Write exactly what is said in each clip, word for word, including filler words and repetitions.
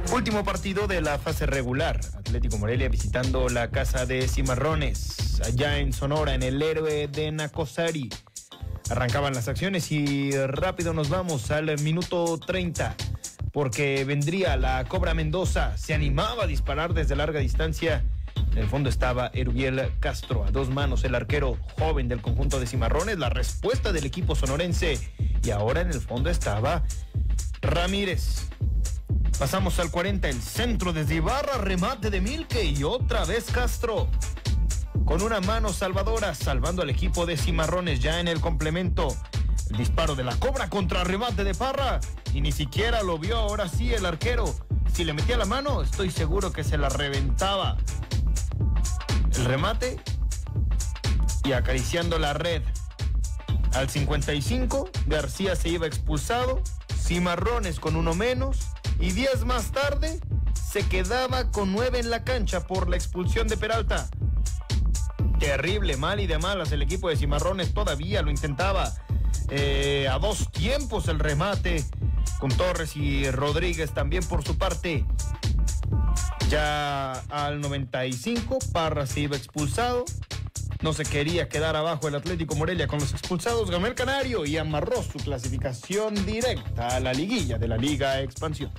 Último partido de la fase regular. Atlético Morelia visitando la casa de Cimarrones, allá en Sonora, en el Héroe de Nacosari. Arrancaban las acciones y rápido nos vamos al minuto treinta, porque vendría la Cobra Mendoza. Se animaba a disparar desde larga distancia. En el fondo estaba Erubiel Castro, a dos manos el arquero joven del conjunto de Cimarrones. La respuesta del equipo sonorense. Y ahora en el fondo estaba Ramírez. Pasamos al cuarenta, el centro desde Ibarra, remate de Milke y otra vez Castro. Con una mano salvadora, salvando al equipo de Cimarrones ya en el complemento. El disparo de la Cobra contra remate de Parra. Y ni siquiera lo vio ahora sí el arquero. Si le metía la mano, estoy seguro que se la reventaba. El remate y acariciando la red. Al cincuenta y cinco, García se iba expulsado. Cimarrones con uno menos. Y días más tarde se quedaba con nueve en la cancha por la expulsión de Peralta. Terrible, mal y de malas el equipo de Cimarrones todavía lo intentaba. Eh, a dos tiempos el remate con Torres y Rodríguez también por su parte. Ya al noventa y cinco, Parra se iba expulsado. No se quería quedar abajo el Atlético Morelia con los expulsados. Ganó el Canario y amarró su clasificación directa a la liguilla de la Liga Expansión.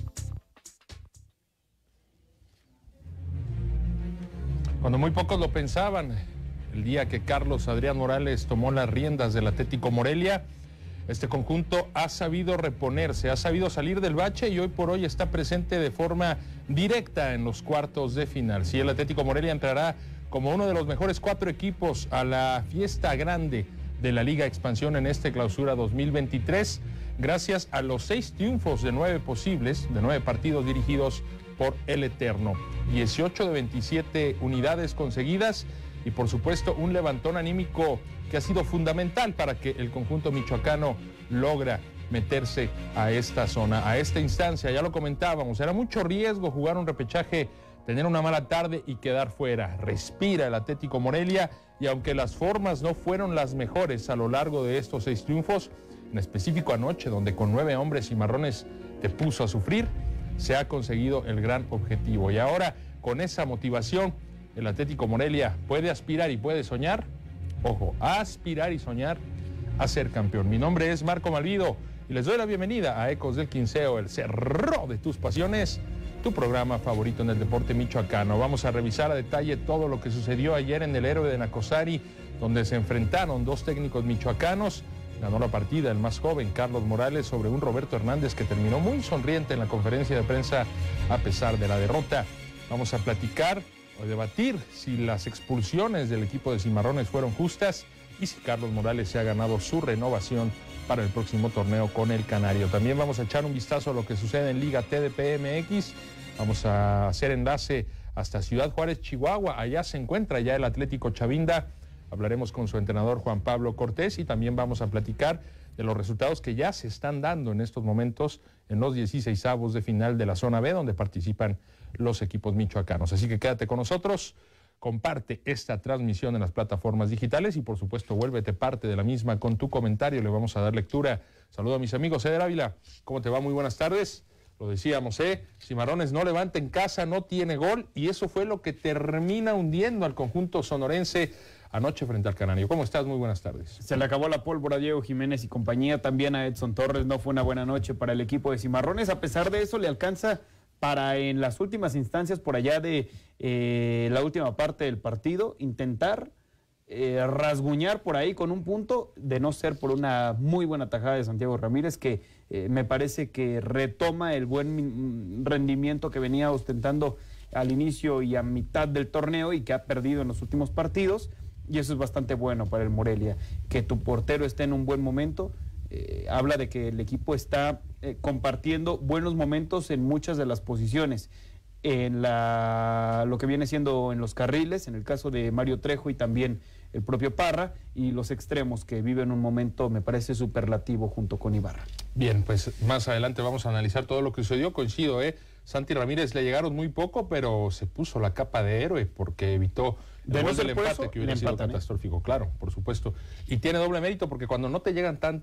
Cuando muy pocos lo pensaban, el día que Carlos Adrián Morales tomó las riendas del Atlético Morelia, este conjunto ha sabido reponerse, ha sabido salir del bache y hoy por hoy está presente de forma directa en los cuartos de final. Sí, el Atlético Morelia entrará como uno de los mejores cuatro equipos a la fiesta grande de la Liga Expansión en este clausura dos mil veintitrés, gracias a los seis triunfos de nueve posibles, de nueve partidos dirigidos por el Eterno. dieciocho de veintisiete unidades conseguidas y por supuesto un levantón anímico que ha sido fundamental para que el conjunto michoacano logra meterse a esta zona, a esta instancia. Ya lo comentábamos, era mucho riesgo jugar un repechaje, tener una mala tarde y quedar fuera. Respira el Atlético Morelia y aunque las formas no fueron las mejores a lo largo de estos seis triunfos, en específico anoche donde con nueve hombres Cimarrones te puso a sufrir, se ha conseguido el gran objetivo. Y ahora con esa motivación el Atlético Morelia puede aspirar y puede soñar, ojo, aspirar y soñar a ser campeón. Mi nombre es Marco Malvido y les doy la bienvenida a Ecos del Quinceo, el cerro de tus pasiones, tu programa favorito en el deporte michoacano. Vamos a revisar a detalle todo lo que sucedió ayer en el Héroe de Nacosari, donde se enfrentaron dos técnicos michoacanos. Ganó la partida el más joven, Carlos Morales, sobre un Roberto Hernández que terminó muy sonriente en la conferencia de prensa a pesar de la derrota. Vamos a platicar o debatir si las expulsiones del equipo de Cimarrones fueron justas y si Carlos Morales se ha ganado su renovación para el próximo torneo con el Canario. También vamos a echar un vistazo a lo que sucede en Liga T D P M X. Vamos a hacer enlace hasta Ciudad Juárez, Chihuahua. Allá se encuentra ya el Atlético Chavinda. Hablaremos con su entrenador Juan Pablo Cortés y también vamos a platicar de los resultados que ya se están dando en estos momentos en los dieciseisavos de final de la zona B, donde participan los equipos michoacanos. Así que quédate con nosotros, comparte esta transmisión en las plataformas digitales y por supuesto vuélvete parte de la misma con tu comentario. Le vamos a dar lectura. Saludo a mis amigos. Eder Ávila, ¿cómo te va? Muy buenas tardes. Lo decíamos, ¿eh? Cimarrones no levanta en casa, no tiene gol y eso fue lo que termina hundiendo al conjunto sonorense anoche frente al Canario. ¿Cómo estás? Muy buenas tardes. Se le acabó la pólvora a Diego Jiménez y compañía, también a Edson Torres. No fue una buena noche para el equipo de Cimarrones. A pesar de eso, le alcanza para en las últimas instancias, por allá de eh, la última parte del partido, intentar eh, rasguñar por ahí con un punto, de no ser por una muy buena tajada de Santiago Ramírez, que eh, me parece que retoma el buen rendimiento que venía ostentando al inicio y a mitad del torneo y que ha perdido en los últimos partidos. Y eso es bastante bueno para el Morelia. Que tu portero esté en un buen momento, eh, habla de que el equipo está eh, compartiendo buenos momentos en muchas de las posiciones. En la, lo que viene siendo en los carriles, en el caso de Mario Trejo y también el propio Parra, y los extremos que viven un momento, me parece, superlativo junto con Ibarra. Bien, pues más adelante vamos a analizar todo lo que sucedió. Coincido, ¿eh? Santi Ramírez le llegaron muy poco, pero se puso la capa de héroe porque evitó el de gol no del empate, eso, que hubiera sido empatan, catastrófico, ¿eh? Claro, por supuesto. Y tiene doble mérito porque cuando no te llegan tanto,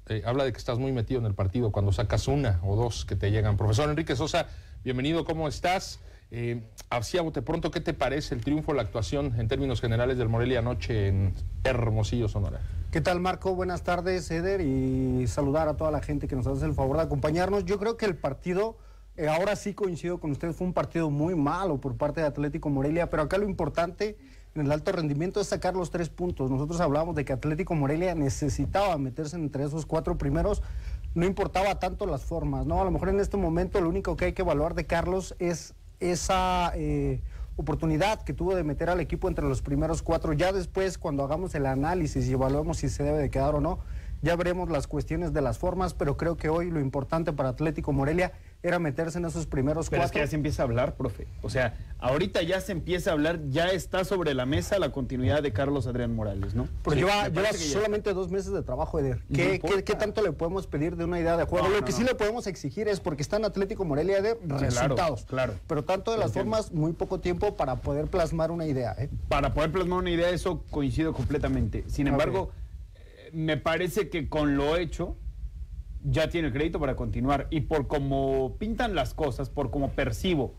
eh, habla de que estás muy metido en el partido cuando sacas una o dos que te llegan. Profesor Enrique Sosa, bienvenido, ¿cómo estás? Eh, así a bote pronto, ¿qué te parece el triunfo, la actuación en términos generales del Morelia anoche en Hermosillo, Sonora? ¿Qué tal, Marco? Buenas tardes, Eder, y saludar a toda la gente que nos hace el favor de acompañarnos. Yo creo que el partido, eh, ahora sí coincido con ustedes, fue un partido muy malo por parte de Atlético Morelia, pero acá lo importante en el alto rendimiento es sacar los tres puntos. Nosotros hablábamos de que Atlético Morelia necesitaba meterse entre esos cuatro primeros, no importaba tanto las formas, ¿no? A lo mejor en este momento lo único que hay que evaluar de Carlos es esa eh, oportunidad que tuvo de meter al equipo entre los primeros cuatro. Ya después, cuando hagamos el análisis y evaluemos si se debe de quedar o no, ya veremos las cuestiones de las formas, pero creo que hoy lo importante para Atlético Morelia era meterse en esos primeros Pero cuatro. es que ya se empieza a hablar, profe. O sea, ahorita ya se empieza a hablar, ya está sobre la mesa la continuidad de Carlos Adrián Morales, ¿no? Pero Sí, lleva, me lleva parece que ya solamente está. dos meses de trabajo, Eder. No ¿Qué, importa. ¿qué, qué tanto le podemos pedir de una idea de juego? No, Lo no, que sí no. le podemos exigir es, porque está en Atlético Morelia, Eder, Claro, resultados. claro. Pero tanto de Lo las entiendo. formas, muy poco tiempo para poder plasmar una idea, ¿eh? Para poder plasmar una idea, eso coincido completamente. Sin Ok. embargo, eh, me parece que con lo hecho ya tiene el crédito para continuar. Y por cómo pintan las cosas, por cómo percibo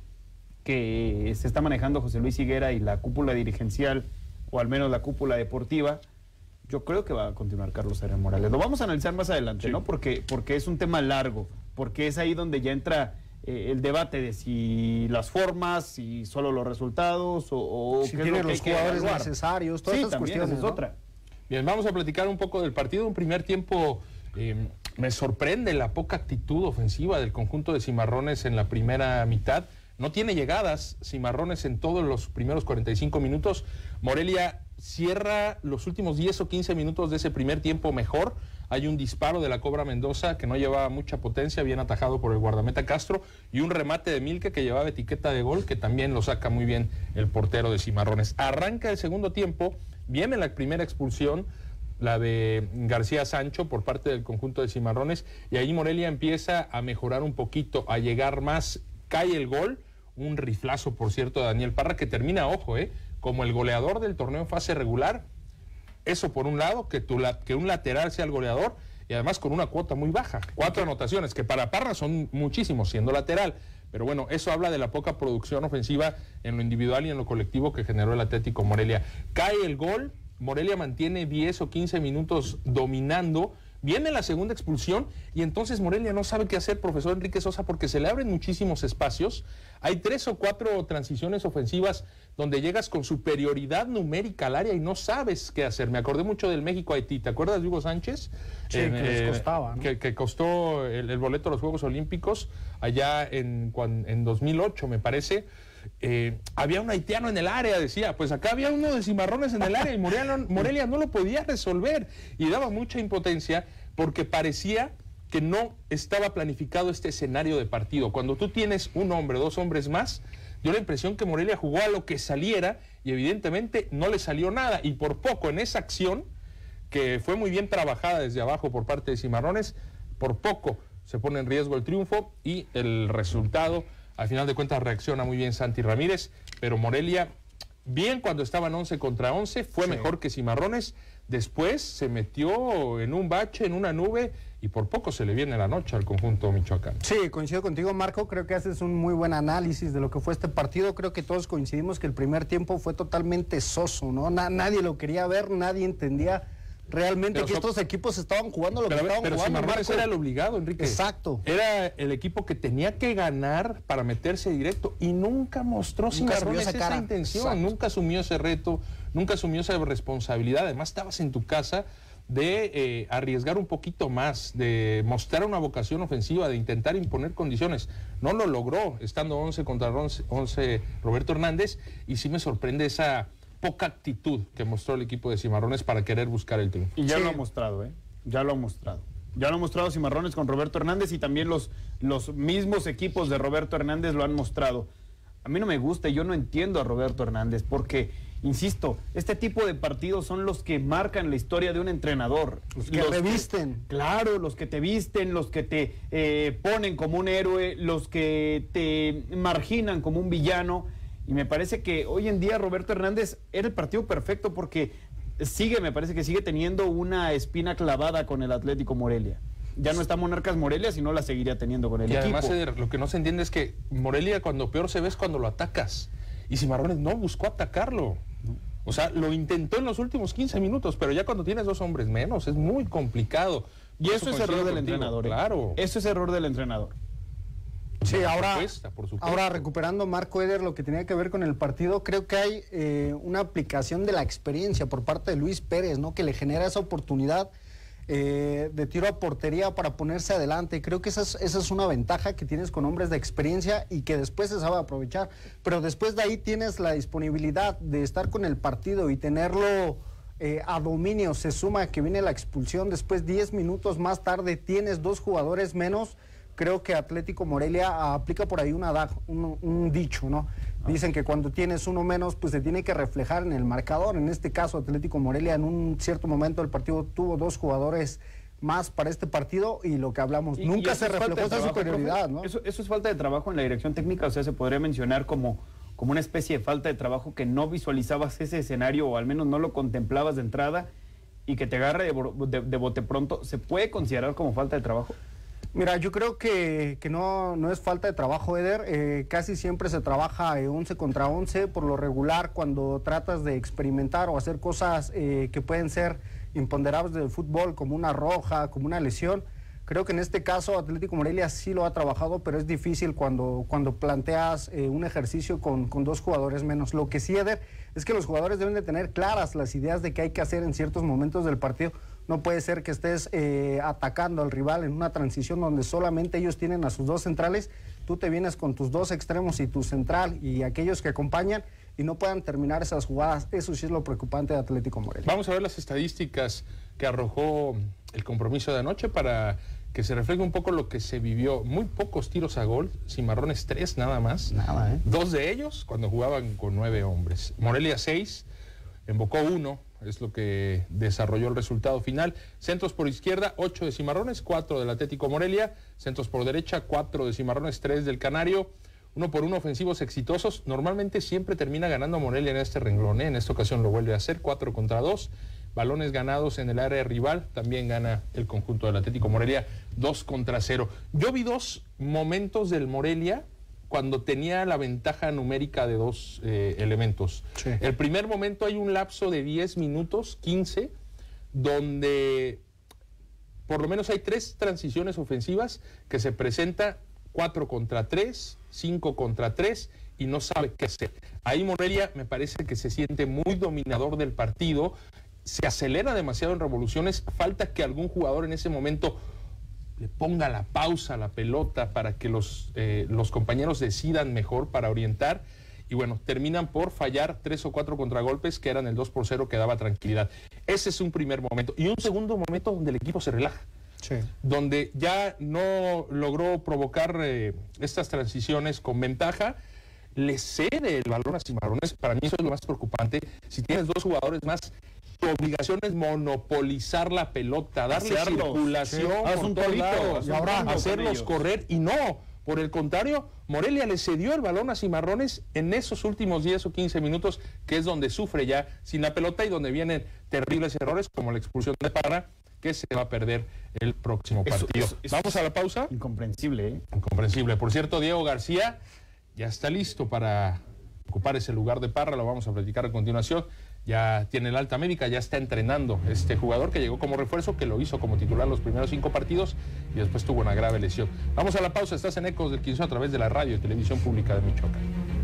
que se está manejando José Luis Higuera y la cúpula dirigencial, o al menos la cúpula deportiva, yo creo que va a continuar Carlos Adrián Morales. Lo vamos a analizar más adelante, Sí. ¿no? Porque, porque es un tema largo, porque es ahí donde ya entra eh, el debate de si las formas, si solo los resultados, o, o Si qué es tiene lo que los hay que jugadores evaluar. necesarios, todas Sí, esas también, cuestiones, esa es ¿no? otra. Bien, vamos a platicar un poco del partido. Un primer tiempo, eh, me sorprende la poca actitud ofensiva del conjunto de Cimarrones en la primera mitad. No tiene llegadas Cimarrones en todos los primeros cuarenta y cinco minutos. Morelia cierra los últimos diez o quince minutos de ese primer tiempo mejor. Hay un disparo de la Cobra Mendoza que no llevaba mucha potencia, bien atajado por el guardameta Castro, y un remate de Milke que llevaba etiqueta de gol, que también lo saca muy bien el portero de Cimarrones. Arranca el segundo tiempo, viene la primera expulsión, la de García Sancho por parte del conjunto de Cimarrones, y ahí Morelia empieza a mejorar un poquito, a llegar más, cae el gol, un riflazo, por cierto, de Daniel Parra, que termina, ojo, eh, como el goleador del torneo en fase regular. Eso por un lado, que, tu, que un lateral sea el goleador, y además con una cuota muy baja, cuatro anotaciones, que para Parra son muchísimos siendo lateral, pero bueno, eso habla de la poca producción ofensiva en lo individual y en lo colectivo que generó el Atlético Morelia. Cae el gol, Morelia mantiene diez o quince minutos dominando, viene la segunda expulsión y entonces Morelia no sabe qué hacer, profesor Enrique Sosa, porque se le abren muchísimos espacios. Hay tres o cuatro transiciones ofensivas donde llegas con superioridad numérica al área y no sabes qué hacer. Me acordé mucho del México-Haití. ¿Te acuerdas de Hugo Sánchez? Sí, que les costaba, ¿no? Que, que costó el, el boleto a los Juegos Olímpicos allá en, cuan, en dos mil ocho, me parece. Eh, había un haitiano en el área, decía, pues acá había uno de Cimarrones en el área y Morelia, Morelia no lo podía resolver y daba mucha impotencia porque parecía que no estaba planificado este escenario de partido. Cuando tú tienes un hombre, dos hombres más, dio la impresión que Morelia jugó a lo que saliera y evidentemente no le salió nada, y por poco en esa acción, que fue muy bien trabajada desde abajo por parte de Cimarrones, por poco se pone en riesgo el triunfo y el resultado. Al final de cuentas reacciona muy bien Santi Ramírez, pero Morelia, bien cuando estaban once contra once, fue Sí. mejor que Cimarrones. Después se metió en un bache, en una nube, y por poco se le viene la noche al conjunto michoacán. Sí, coincido contigo, Marco. Creo que haces un muy buen análisis de lo que fue este partido. Creo que todos coincidimos que el primer tiempo fue totalmente soso, ¿no? Na- nadie lo quería ver, nadie entendía realmente Pero que so- estos equipos estaban jugando lo Pero, que estaban pero jugando. Cimarrones Marco. era el obligado, Enrique. Exacto. Era el equipo que tenía que ganar para meterse directo y nunca mostró Nunca se vio Cimarrones esa esa, cara. intención, Exacto. nunca asumió ese reto, nunca asumió esa responsabilidad. Además, estabas en tu casa de eh, arriesgar un poquito más, de mostrar una vocación ofensiva, de intentar imponer condiciones. No lo logró, estando once contra once Roberto Hernández, y sí me sorprende esa poca actitud que mostró el equipo de Cimarrones para querer buscar el triunfo. Y ya Sí. lo ha mostrado, ¿eh? Ya lo ha mostrado. Ya lo ha mostrado Cimarrones con Roberto Hernández, y también los, los mismos equipos de Roberto Hernández lo han mostrado. A mí no me gusta y yo no entiendo a Roberto Hernández porque, insisto, este tipo de partidos son los que marcan la historia de un entrenador. Los que revisten. Claro, los que te visten, los que te eh, ponen como un héroe, los que te marginan como un villano. Y me parece que hoy en día Roberto Hernández era el partido perfecto porque sigue, me parece que sigue teniendo una espina clavada con el Atlético Morelia. Ya no está Monarcas Morelia, sino la seguiría teniendo con el y equipo. además, Eder, lo que no se entiende es que Morelia cuando peor se ve es cuando lo atacas. Y Cimarrones no buscó atacarlo. O sea, lo intentó en los últimos quince minutos, pero ya cuando tienes dos hombres menos, es muy complicado. Y eso es error del contigo, entrenador. ¿eh? Claro. Eso es error del entrenador. Sí, Por ahora, supuesto, por supuesto. ahora recuperando, Marco Eder, lo que tenía que ver con el partido, creo que hay eh, una aplicación de la experiencia por parte de Luis Pérez, ¿no? Que le genera esa oportunidad eh, de tiro a portería para ponerse adelante. Creo que esa es, esa es una ventaja que tienes con hombres de experiencia y que después se sabe aprovechar. Pero después de ahí tienes la disponibilidad de estar con el partido y tenerlo eh, a dominio. Se suma que viene la expulsión, después diez minutos más tarde tienes dos jugadores menos. Creo que Atlético Morelia aplica por ahí una, un, un dicho, ¿no? Dicen que cuando tienes uno menos, pues se tiene que reflejar en el marcador. En este caso, Atlético Morelia en un cierto momento del partido tuvo dos jugadores más para este partido y lo que hablamos, Y- nunca y se eso es falta reflejó de esa trabajo, superioridad, profe. ¿no? Eso, eso es falta de trabajo en la dirección técnica, o sea, se podría mencionar como, como una especie de falta de trabajo que no visualizabas ese escenario o al menos no lo contemplabas de entrada y que te agarre de, bo- de- de bote pronto. ¿Se puede considerar como falta de trabajo? Mira, yo creo que, que no, no es falta de trabajo, Eder. Eh, casi siempre se trabaja eh, once contra once, por lo regular, cuando tratas de experimentar o hacer cosas eh, que pueden ser imponderables del fútbol, como una roja, como una lesión. Creo que en este caso Atlético Morelia sí lo ha trabajado, pero es difícil cuando, cuando planteas eh, un ejercicio con, con dos jugadores menos. Lo que sí, Eder, es que los jugadores deben de tener claras las ideas de qué hay que hacer en ciertos momentos del partido. No puede ser que estés eh, atacando al rival en una transición donde solamente ellos tienen a sus dos centrales, tú te vienes con tus dos extremos y tu central y aquellos que acompañan y no puedan terminar esas jugadas. Eso sí es lo preocupante de Atlético Morelia. Vamos a ver las estadísticas que arrojó el compromiso de anoche para que se refleje un poco lo que se vivió. Muy pocos tiros a gol, Cimarrones tres nada más. Nada, ¿eh? Dos de ellos cuando jugaban con nueve hombres. Morelia seis, embocó uno, es lo que desarrolló el resultado final. Centros por izquierda, ocho de Cimarrones, cuatro del Atlético Morelia. Centros por derecha, cuatro de Cimarrones, tres del Canario. Uno por uno ofensivos exitosos. Normalmente siempre termina ganando Morelia en este renglón, ¿eh? En esta ocasión lo vuelve a hacer, cuatro contra dos. Balones ganados en el área rival, también gana el conjunto del Atlético Morelia, dos contra cero. Yo vi dos momentos del Morelia cuando tenía la ventaja numérica de dos eh, elementos. Sí. El primer momento hay un lapso de diez minutos, quince, donde por lo menos hay tres transiciones ofensivas que se presenta cuatro contra tres, cinco contra tres y no sabe qué hacer. Ahí Morelia me parece que se siente muy dominador del partido, se acelera demasiado en revoluciones, falta que algún jugador en ese momento le ponga la pausa a la pelota para que los, eh, los compañeros decidan mejor para orientar. Y bueno, terminan por fallar tres o cuatro contragolpes que eran el dos por cero que daba tranquilidad. Ese es un primer momento. Y un segundo momento donde el equipo se relaja. Sí. Donde ya no logró provocar eh, estas transiciones con ventaja, le cede el balón a Cimarrones. Para mí eso es lo más preocupante. Si tienes dos jugadores más, tu obligación es monopolizar la pelota, darle Hacerlos, circulación, sí. Haz por un todos torito, lados, haz un ahora tango con hacerlos ellos. correr y no. Por el contrario, Morelia le cedió el balón a Cimarrones en esos últimos diez o quince minutos, que es donde sufre ya sin la pelota y donde vienen terribles errores como la expulsión de Parra, que se va a perder el próximo Eso- partido. eso- eso Vamos a la pausa. Incomprensible, ¿eh? Incomprensible. Por cierto, Diego García ya está listo para ocupar ese lugar de Parra, lo vamos a platicar a continuación. Ya tiene el alta médica, ya está entrenando este jugador que llegó como refuerzo, que lo hizo como titular los primeros cinco partidos y después tuvo una grave lesión. Vamos a la pausa, estás en Ecos del Quinzo a través de la radio y televisión pública de Michoacán.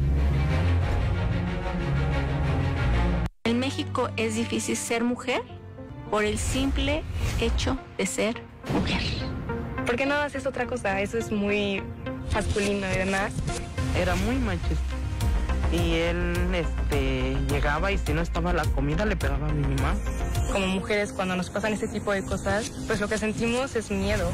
En México es difícil ser mujer por el simple hecho de ser mujer. ¿Por qué no haces otra cosa? Eso es muy masculino y demás. Era muy machista. Y él este, llegaba y si no estaba la comida le pegaba a mi mamá. Como mujeres, cuando nos pasan este tipo de cosas, pues lo que sentimos es miedo.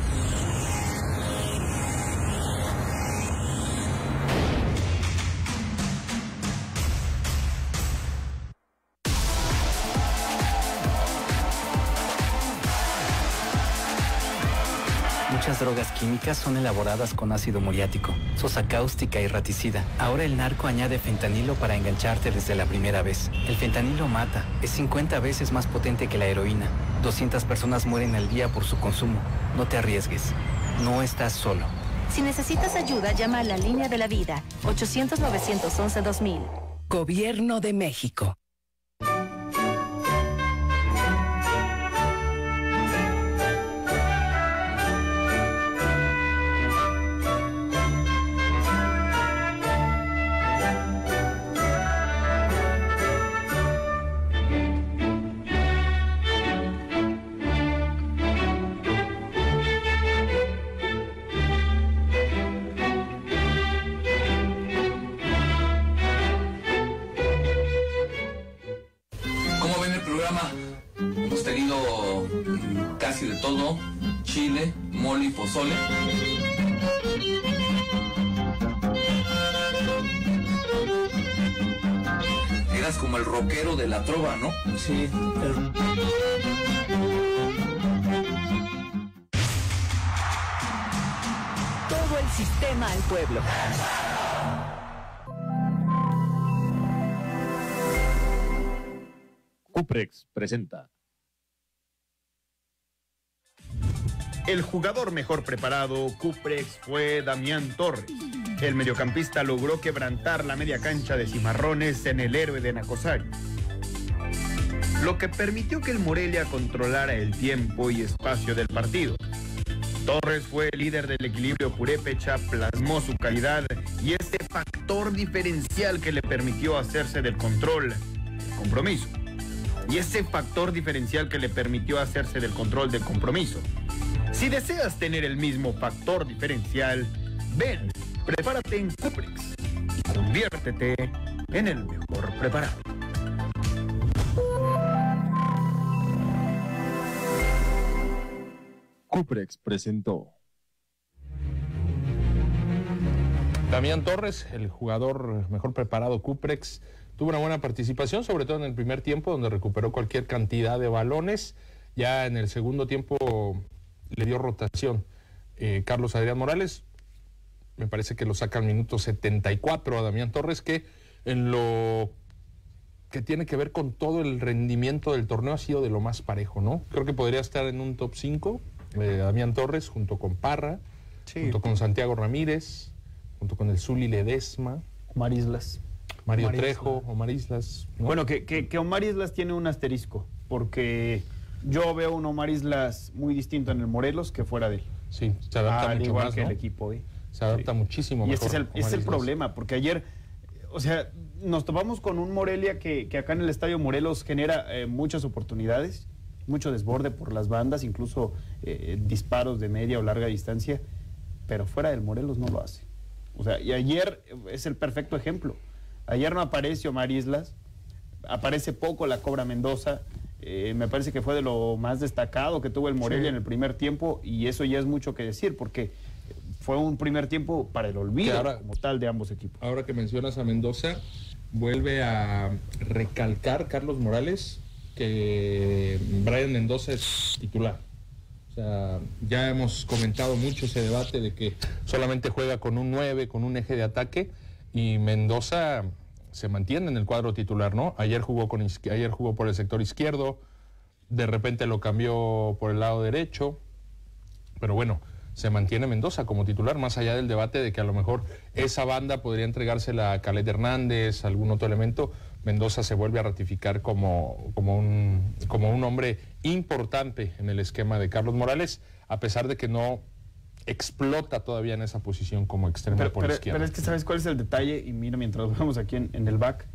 Muchas drogas químicas son elaboradas con ácido muriático, sosa cáustica y raticida. Ahora el narco añade fentanilo para engancharte desde la primera vez. El fentanilo mata, es cincuenta veces más potente que la heroína. doscientas personas mueren al día por su consumo. No te arriesgues, no estás solo. Si necesitas ayuda, llama a la Línea de la Vida, ochocientos, novecientos once, dos mil. Gobierno de México. Hemos tenido casi de todo: chile, mole y pozole. Eras como el rockero de la trova, ¿no? Sí. El... Todo el sistema al pueblo. Cuprex presenta. El jugador mejor preparado, Cuprex, fue Damián Torres. El mediocampista logró quebrantar la media cancha de Cimarrones en el héroe de Nacosari, lo que permitió que el Morelia controlara el tiempo y espacio del partido. Torres fue el líder del equilibrio purépecha, plasmó su calidad y ese factor diferencial que le permitió hacerse del control, del compromiso. Y ese factor diferencial que le permitió hacerse del control del compromiso. Si deseas tener el mismo factor diferencial, ven, prepárate en Cuprex y conviértete en el mejor preparado. Cuprex presentó. Damián Torres, el jugador mejor preparado Cuprex, tuvo una buena participación, sobre todo en el primer tiempo, donde recuperó cualquier cantidad de balones. Ya en el segundo tiempo le dio rotación eh, Carlos Adrián Morales. Me parece que lo saca al minuto setenta y cuatro a Damián Torres, que en lo que tiene que ver con todo el rendimiento del torneo ha sido de lo más parejo, ¿no? Creo que podría estar en un top cinco, eh, Damián Torres, junto con Parra, sí, junto con Santiago Ramírez, junto con el Zuli Ledesma. Omar Islas. Mario Omar Trejo, Islas. Omar Islas. ¿No? Bueno, que, que, que Omar Islas tiene un asterisco, porque yo veo un Omar Islas muy distinto en el Morelos que fuera de él. Sí, se adapta Al mucho igual más, que ¿no? el equipo, ¿eh? Se adapta sí. muchísimo y mejor. ese es el, ese es el problema, porque ayer, o sea, nos topamos con un Morelia que, que acá en el Estadio Morelos genera eh, muchas oportunidades, mucho desborde por las bandas, incluso eh, disparos de media o larga distancia, pero fuera del Morelos no lo hace. O sea, y ayer es el perfecto ejemplo. Ayer no aparece Omar Islas, aparece poco la Cobra Mendoza. Eh, me parece que fue de lo más destacado que tuvo el Morelia sí. en el primer tiempo, y eso ya es mucho que decir, porque fue un primer tiempo para el olvido ahora, como tal de ambos equipos. Ahora que mencionas a Mendoza, vuelve a recalcar Carlos Morales que Brian Mendoza es titular. O sea, ya hemos comentado mucho ese debate de que solamente juega con un nueve, con un eje de ataque, y Mendoza se mantiene en el cuadro titular, ¿no? Ayer jugó, con, ayer jugó por el sector izquierdo, de repente lo cambió por el lado derecho, pero bueno, se mantiene Mendoza como titular, más allá del debate de que a lo mejor esa banda podría entregársela a Caled Hernández, algún otro elemento. Mendoza se vuelve a ratificar como, como, un, como un hombre importante en el esquema de Carlos Morales, a pesar de que no explota todavía en esa posición como extremo pero, por pero, izquierda. Pero es que ¿sabes cuál es el detalle? Y mira, mientras lo vemos aquí en, en el back,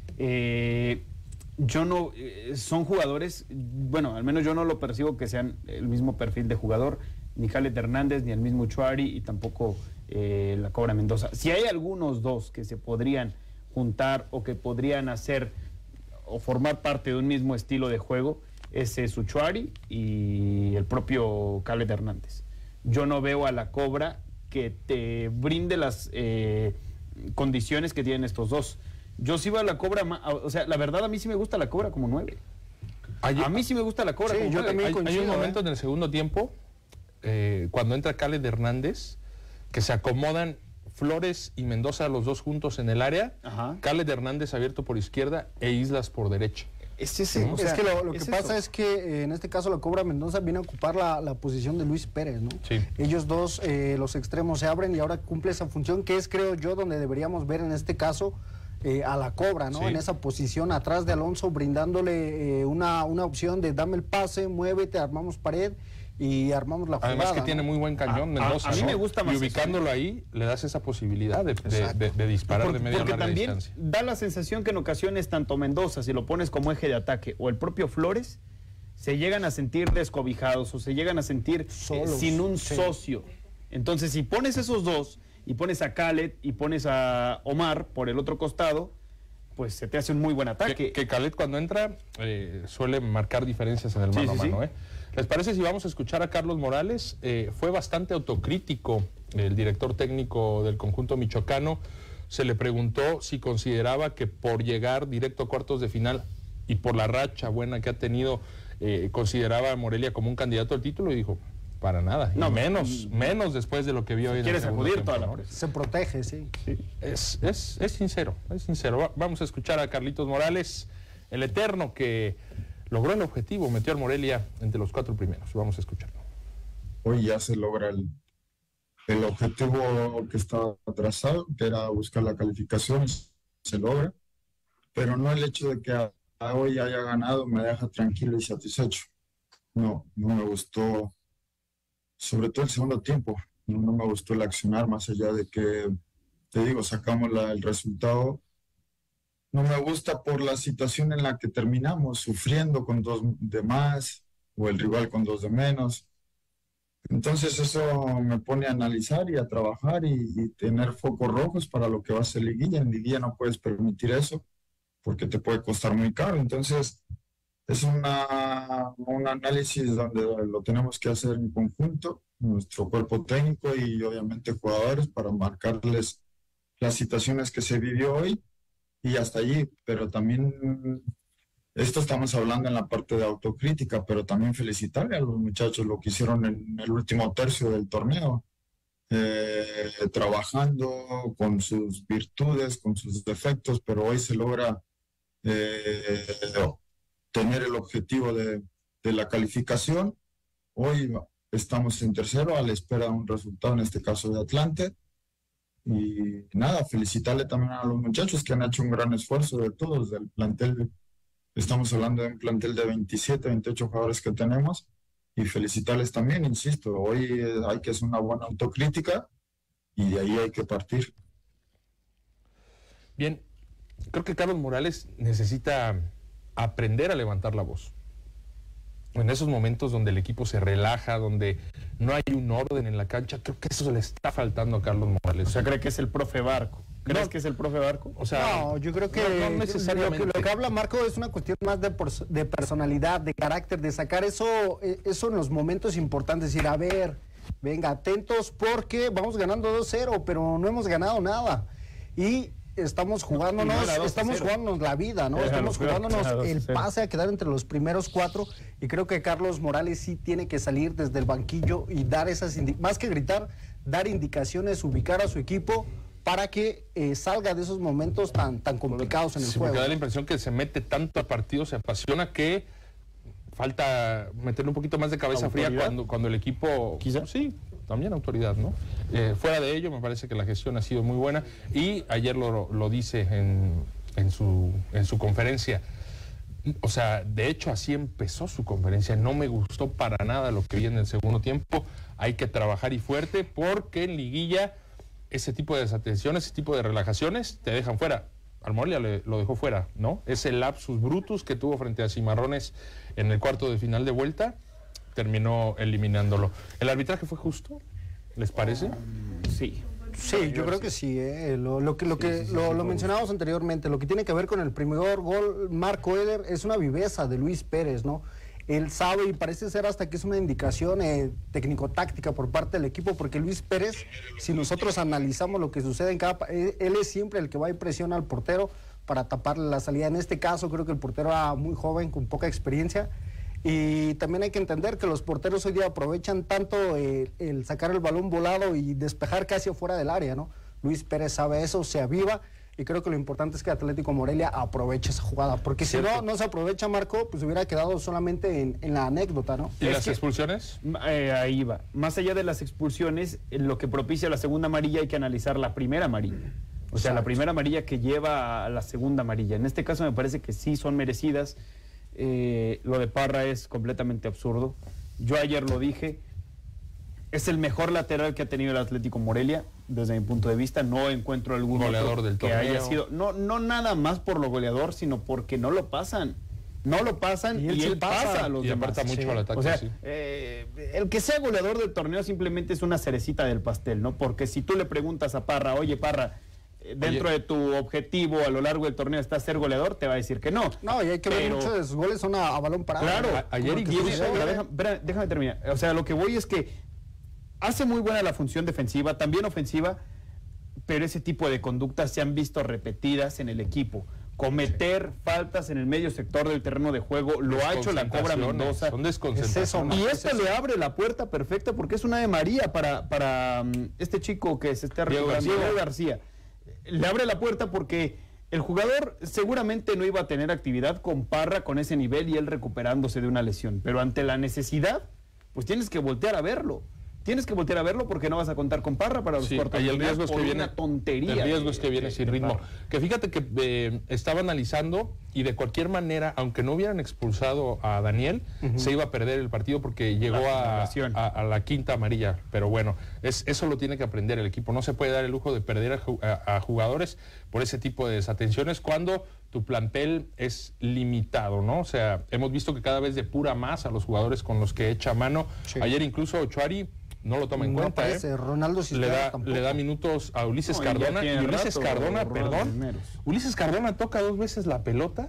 eh, yo no, eh, son jugadores, bueno, al menos yo no lo percibo que sean el mismo perfil de jugador, ni Caled Hernández, ni el mismo Uchuari, y tampoco eh, la Cobra Mendoza. Si hay algunos dos que se podrían juntar o que podrían hacer o formar parte de un mismo estilo de juego, ese es Uchuari y el propio Caled Hernández. Yo no veo a la Cobra que te brinde las eh, condiciones que tienen estos dos. Yo sí veo a la Cobra, o sea, la verdad a mí sí me gusta la Cobra como nueve. Hay, a mí sí me gusta la Cobra sí, como yo nueve. También hay, coincido, hay un momento ¿eh? en el segundo tiempo eh, cuando entra Khaled Hernández, que se acomodan Flores y Mendoza los dos juntos en el área, Ajá. Khaled Hernández abierto por izquierda e Islas por derecha. Es, ese, ¿no? o sea, es que lo, lo que es pasa eso. es que eh, en este caso la Cobra Mendoza viene a ocupar la, la posición de Luis Pérez, ¿no? Sí. Ellos dos, eh, los extremos se abren y ahora cumple esa función que es, creo yo, donde deberíamos ver en este caso eh, a la Cobra, ¿no? Sí. En esa posición atrás de Alonso, brindándole eh, una, una opción de dame el pase, muévete, armamos pared y armamos la jugada. Además que ¿no? tiene muy buen cañón a, Mendoza. A, a mí ¿no? me gusta más y ubicándolo eso, ahí le das esa posibilidad de, de, de, de disparar porque, de media porque larga también distancia. Da la sensación que en ocasiones tanto Mendoza, si lo pones como eje de ataque, o el propio Flores, se llegan a sentir descobijados o se llegan a sentir Solos, eh, sin un sí. socio. Entonces, si pones esos dos y pones a Khaled y pones a Omar por el otro costado, pues se te hace un muy buen ataque. Que, que Khaled cuando entra eh, suele marcar diferencias en el mano sí, sí, a mano. Sí. ¿eh? ¿Les parece si vamos a escuchar a Carlos Morales? Eh, fue bastante autocrítico el director técnico del conjunto michoacano. Se le preguntó si consideraba que por llegar directo a cuartos de final y por la racha buena que ha tenido, eh, consideraba a Morelia como un candidato al título, y dijo, para nada. No, y menos, no, menos después de lo que vio hoy en el segundo tiempo. Toda la ¿no? Se protege, sí. sí. Es, es, es sincero, es sincero. Vamos a escuchar a Carlitos Morales, el eterno que logró el objetivo, metió al Morelia entre los cuatro primeros. Vamos a escucharlo. Hoy ya se logra el, el objetivo que estaba trazado, que era buscar la calificación, se logra, pero no el hecho de que a, a hoy haya ganado me deja tranquilo y satisfecho. No, no me gustó, sobre todo el segundo tiempo, no, no me gustó el accionar, más allá de que, te digo, sacamos la, el resultado. No me gusta por la situación en la que terminamos, sufriendo con dos de más, o el rival con dos de menos. Entonces eso me pone a analizar y a trabajar y, y tener focos rojos para lo que va a ser liguilla. En liguilla no puedes permitir eso, porque te puede costar muy caro. Entonces es una, un análisis donde lo tenemos que hacer en conjunto, nuestro cuerpo técnico y obviamente jugadores, para marcarles las situaciones que se vivió hoy. Y hasta allí, pero también, esto estamos hablando en la parte de autocrítica, pero también felicitarle a los muchachos lo que hicieron en el último tercio del torneo, eh, trabajando con sus virtudes, con sus defectos, pero hoy se logra eh, tener el objetivo de, de la calificación. Hoy estamos en tercero a la espera de un resultado, en este caso de Atlante. Y nada, felicitarle también a los muchachos que han hecho un gran esfuerzo de todos, del plantel. Estamos hablando de un plantel de veintisiete, veintiocho jugadores que tenemos, y felicitarles también, insisto, hoy hay que hacer una buena autocrítica y de ahí hay que partir. Bien, creo que Carlos Morales necesita aprender a levantar la voz. En esos momentos donde el equipo se relaja, donde no hay un orden en la cancha, creo que eso le está faltando a Carlos Morales. O sea, ¿cree que es el profe Barco? ¿Crees no, que es el profe Barco? O sea, no, yo creo que, no, no necesariamente. Lo, que, lo que habla Marco es una cuestión más de, de personalidad, de carácter, de sacar eso, eso en los momentos importantes, decir, a ver, venga, atentos porque vamos ganando dos cero, pero no hemos ganado nada. Y estamos jugándonos, estamos jugándonos la vida, ¿no? Estamos jugándonos el pase a quedar entre los primeros cuatro, y creo que Carlos Morales sí tiene que salir desde el banquillo y dar esas, más que gritar, dar indicaciones, ubicar a su equipo para que eh, salga de esos momentos tan, tan complicados en el sí, juego. Porque da la impresión que se mete tanto al partido, se apasiona, que falta meterle un poquito más de cabeza ¿Autoridad? fría cuando, cuando el equipo... Quizá. Sí, también autoridad, ¿no? Eh, fuera de ello, me parece que la gestión ha sido muy buena, y ayer lo, lo dice en, en, su, en su conferencia. O sea, de hecho, así empezó su conferencia. No me gustó para nada lo que vi en el segundo tiempo. Hay que trabajar y fuerte, porque en liguilla ese tipo de desatenciones, ese tipo de relajaciones te dejan fuera. Al Morelia le, lo dejó fuera, ¿no? Ese lapsus brutus que tuvo frente a Cimarrones en el cuarto de final de vuelta, terminó eliminándolo. ¿El arbitraje fue justo? ¿Les parece? Sí. Sí, yo creo que sí, eh. lo, lo que lo que sí, sí, lo, sí, lo mencionábamos anteriormente, lo que tiene que ver con el primer gol, Marco Eder, es una viveza de Luis Pérez, ¿no? Él sabe, y parece ser hasta que es una indicación eh, técnico-táctica por parte del equipo, porque Luis Pérez, si nosotros analizamos lo que sucede en cada... Él, él es siempre el que va y presiona al portero para taparle la salida. En este caso creo que el portero era muy joven, con poca experiencia, Y también hay que entender que los porteros hoy día aprovechan tanto eh, el sacar el balón volado y despejar casi afuera del área, ¿no? Luis Pérez sabe eso, se aviva, y creo que lo importante es que Atlético Morelia aproveche esa jugada, porque si no, no se aprovecha, Marco, pues hubiera quedado solamente en, en la anécdota, ¿no? ¿Y es las que, expulsiones? Eh, ahí va. Más allá de las expulsiones, lo que propicia la segunda amarilla hay que analizar la primera amarilla. O sea, Exacto. la primera amarilla que lleva a la segunda amarilla. En este caso me parece que sí son merecidas. Eh, lo de Parra es completamente absurdo. Yo ayer lo dije, es el mejor lateral que ha tenido el Atlético Morelia, desde mi punto de vista. No encuentro algún goleador otro del que torneo. haya sido, no, no nada más por lo goleador, sino porque no lo pasan. No lo pasan y él, y él pasa. pasa a los y demás. aparta mucho sí. al ataque. O sea, sí. eh, el que sea goleador del torneo simplemente es una cerecita del pastel, ¿no? Porque si tú le preguntas a Parra, oye Parra, dentro Oye. de tu objetivo a lo largo del torneo está ser goleador, te va a decir que no. No, y hay que ver, muchos de sus goles son a, a balón parado. Claro, a, ayer incluso, déjame, déjame terminar. O sea, lo que voy es que hace muy buena la función defensiva, también ofensiva, pero ese tipo de conductas se han visto repetidas en el equipo. Cometer sí. faltas en el medio sector del terreno de juego, lo ha hecho la Cobra Mendoza. Son desconcentraciones. Y esto le abre la puerta perfecta porque es una de María para, para um, este chico que se está recuperando, Diego García. Le abre la puerta porque el jugador seguramente no iba a tener actividad con Parra con ese nivel y él recuperándose de una lesión. Pero ante la necesidad, pues tienes que voltear a verlo. Tienes que voltear a verlo porque no vas a contar con Parra para los sí, cuartos. Y el riesgo es que viene una tontería. El riesgo es que viene de, sin de ritmo. Parra. Que fíjate que eh, estaba analizando y de cualquier manera, aunque no hubieran expulsado a Daniel, uh-huh. se iba a perder el partido porque llegó a, a, a la quinta amarilla. Pero bueno, es, eso lo tiene que aprender el equipo. No se puede dar el lujo de perder a, a, a jugadores por ese tipo de desatenciones cuando tu plantel es limitado, ¿no? O sea, hemos visto que cada vez depura más a los jugadores con los que echa mano. Sí. Ayer incluso Ochoari no lo toma en no cuenta, parece, ¿eh? Ronaldo le da, le da minutos a Ulises no, Cardona y, y Ulises rato, Cardona, perdón, primeros. Ulises Cardona toca dos veces la pelota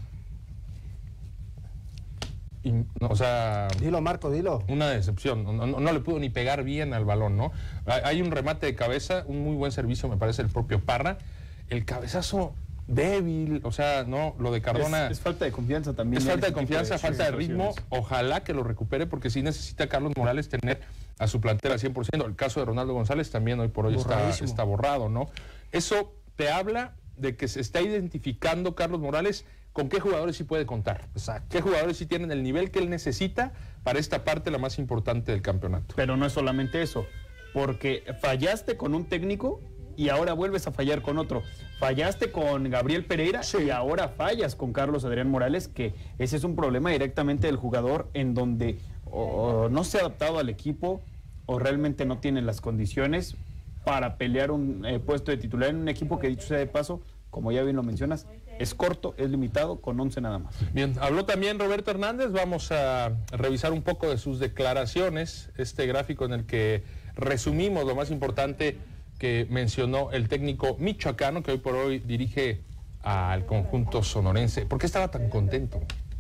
y, no, o sea... Dilo, Marco, dilo. Una decepción, no, no, no le pudo ni pegar bien al balón, ¿no? Hay un remate de cabeza, un muy buen servicio, me parece, el propio Parra, el cabezazo débil, o sea, no, lo de Cardona... Es, es falta de confianza también. Es falta de confianza, de falta de ritmo, ojalá que lo recupere, porque sí necesita Carlos Morales tener a su plantel al cien por ciento. El caso de Ronaldo González también hoy por hoy está, está borrado, ¿no? Eso te habla de que se está identificando Carlos Morales con qué jugadores sí puede contar. Exacto. Qué jugadores sí tienen el nivel que él necesita para esta parte, la más importante del campeonato. Pero no es solamente eso, porque fallaste con un técnico y ahora vuelves a fallar con otro. Fallaste con Gabriel Pereira sí. y ahora fallas con Carlos Adrián Morales, que ese es un problema directamente del jugador en donde o no se ha adaptado al equipo o realmente no tiene las condiciones para pelear un eh, puesto de titular en un equipo que, dicho sea de paso, como ya bien lo mencionas, es corto, es limitado, con once nada más. Bien, habló también Roberto Hernández, vamos a revisar un poco de sus declaraciones, este gráfico en el que resumimos lo más importante que mencionó el técnico michoacano que hoy por hoy dirige al conjunto sonorense. ¿Por qué estaba tan contento?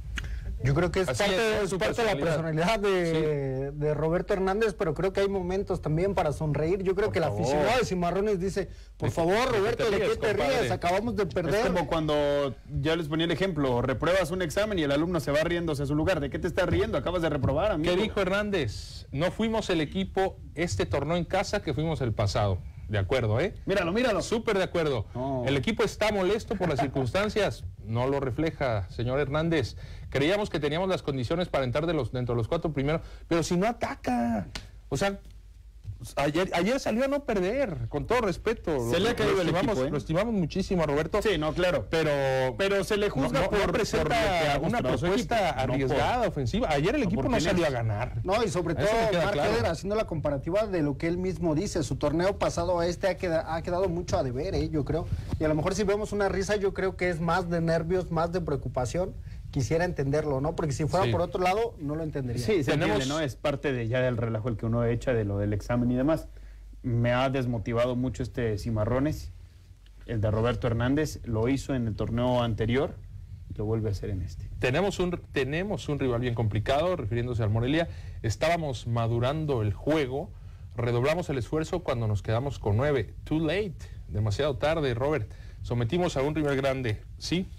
Yo creo que es Así parte, es, es su parte de la personalidad de, sí. de Roberto Hernández, pero creo que hay momentos también para sonreír. Yo creo por que favor. el aficionado de Cimarrones dice, por ¿De favor, qué, Roberto, ¿de qué te ríes? ríes? Acabamos de perder. Es como cuando, ya les ponía el ejemplo, repruebas un examen y el alumno se va riéndose a su lugar. ¿De qué te estás riendo? Acabas de reprobar, amigo. ¿Qué dijo Hernández? No fuimos el equipo este torneo en casa que fuimos el pasado. De acuerdo, ¿eh? Míralo, míralo. Súper de acuerdo. No. El equipo está molesto por las circunstancias. No lo refleja, señor Hernández. Creíamos que teníamos las condiciones para entrar de los, dentro de los cuatro primeros, pero si no ataca. O sea, ayer, ayer salió a no perder, con todo respeto. Se lo, le ha caído lo el estimamos, equipo, ¿eh? Lo estimamos muchísimo a Roberto. Sí, no, claro. Pero, pero se le juzga no, no, por, no presenta por lo que ha una propuesta arriesgada, no por, ofensiva. Ayer el no equipo no salió a ganar. No, y sobre todo, Marc claro. Eder, haciendo la comparativa de lo que él mismo dice, su torneo pasado a este ha quedado, ha quedado mucho a deber, ¿eh? Yo creo. Y a lo mejor si vemos una risa, yo creo que es más de nervios, más de preocupación. Quisiera entenderlo, ¿no? Porque si fuera sí. por otro lado, no lo entendería. Sí, se Tenemos... entiende, ¿no? Es parte de ya del relajo el que uno echa de lo del examen y demás. Me ha desmotivado mucho este Cimarrones, el de Roberto Hernández, lo hizo en el torneo anterior y lo vuelve a hacer en este. Tenemos un, tenemos un rival bien complicado, refiriéndose al Morelia. Estábamos madurando el juego, redoblamos el esfuerzo cuando nos quedamos con nueve. Too late, demasiado tarde, Robert. Sometimos a un rival grande, sí,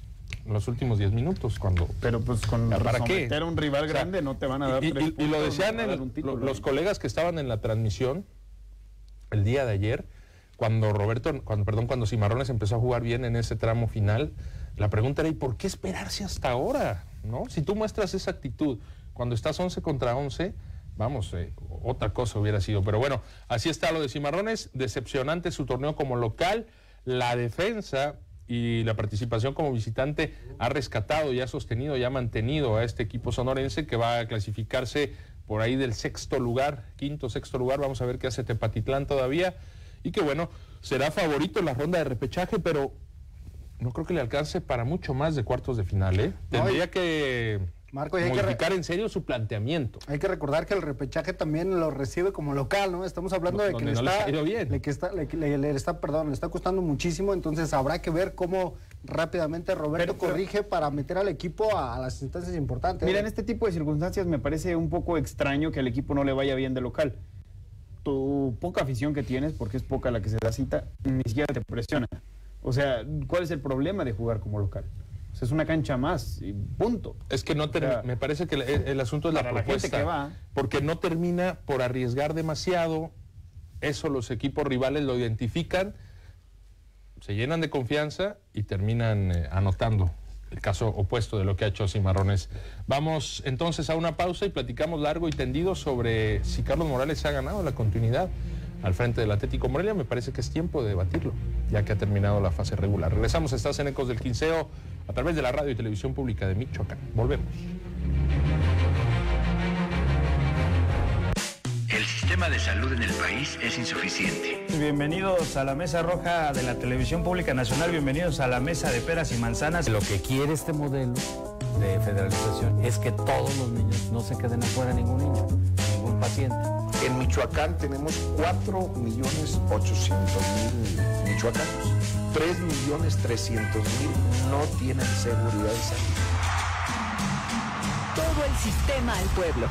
en los últimos diez minutos. Cuando, pero pues con ¿para someter qué? a un rival grande, o sea, no te van a dar y, tres y, puntos, y lo decían no el, título, lo, los ¿eh? colegas que estaban en la transmisión el día de ayer, cuando Roberto, cuando, perdón, cuando Cimarrones empezó a jugar bien en ese tramo final, la pregunta era, ¿y por qué esperarse hasta ahora? ¿No? Si tú muestras esa actitud cuando estás once contra once, vamos, eh, otra cosa hubiera sido. Pero bueno, así está lo de Cimarrones, decepcionante su torneo como local, la defensa y la participación como visitante ha rescatado y ha sostenido y ha mantenido a este equipo sonorense que va a clasificarse por ahí del sexto lugar, quinto, sexto lugar. Vamos a ver qué hace Tepatitlán todavía y que bueno, será favorito en la ronda de repechaje, pero no creo que le alcance para mucho más de cuartos de final, ¿eh? Tendría que... Marco, y hay modificar que en serio su planteamiento. Hay que recordar que el repechaje también lo recibe como local, ¿no? Estamos hablando de que, le, no está, le, bien. Le, que está, le, le, le está, perdón, le está costando muchísimo, entonces habrá que ver cómo rápidamente Roberto pero, corrige pero, para meter al equipo a, a las instancias importantes. Mira, en este tipo de circunstancias me parece un poco extraño que al equipo no le vaya bien de local. Tu poca afición que tienes, porque es poca la que se da cita, ni siquiera te presiona. O sea, ¿cuál es el problema de jugar como local? O sea, es una cancha más y punto. Es que no ter- o sea, me parece que el, el asunto es la propuesta, la que va. porque no termina por arriesgar demasiado. Eso los equipos rivales lo identifican, se llenan de confianza y terminan eh, anotando. El caso opuesto de lo que ha hecho Cimarrones. Vamos entonces a una pausa y platicamos largo y tendido sobre si Carlos Morales ha ganado la continuidad al frente del Atlético Morelia. Me parece que es tiempo de debatirlo, ya que ha terminado la fase regular. Regresamos, estás en Ecos del Quinceo, a través de la radio y televisión pública de Michoacán. Volvemos. El sistema de salud en el país es insuficiente. Bienvenidos a la Mesa Roja de la Televisión Pública Nacional, bienvenidos a la Mesa de Peras y Manzanas. Lo que quiere este modelo de federalización es que todos los niños no se queden afuera, ningún niño, ningún paciente. En Michoacán tenemos cuatro millones ochocientos mil michoacanos. tres millones trescientos mil no tienen seguridad de salud. Todo el sistema al pueblo.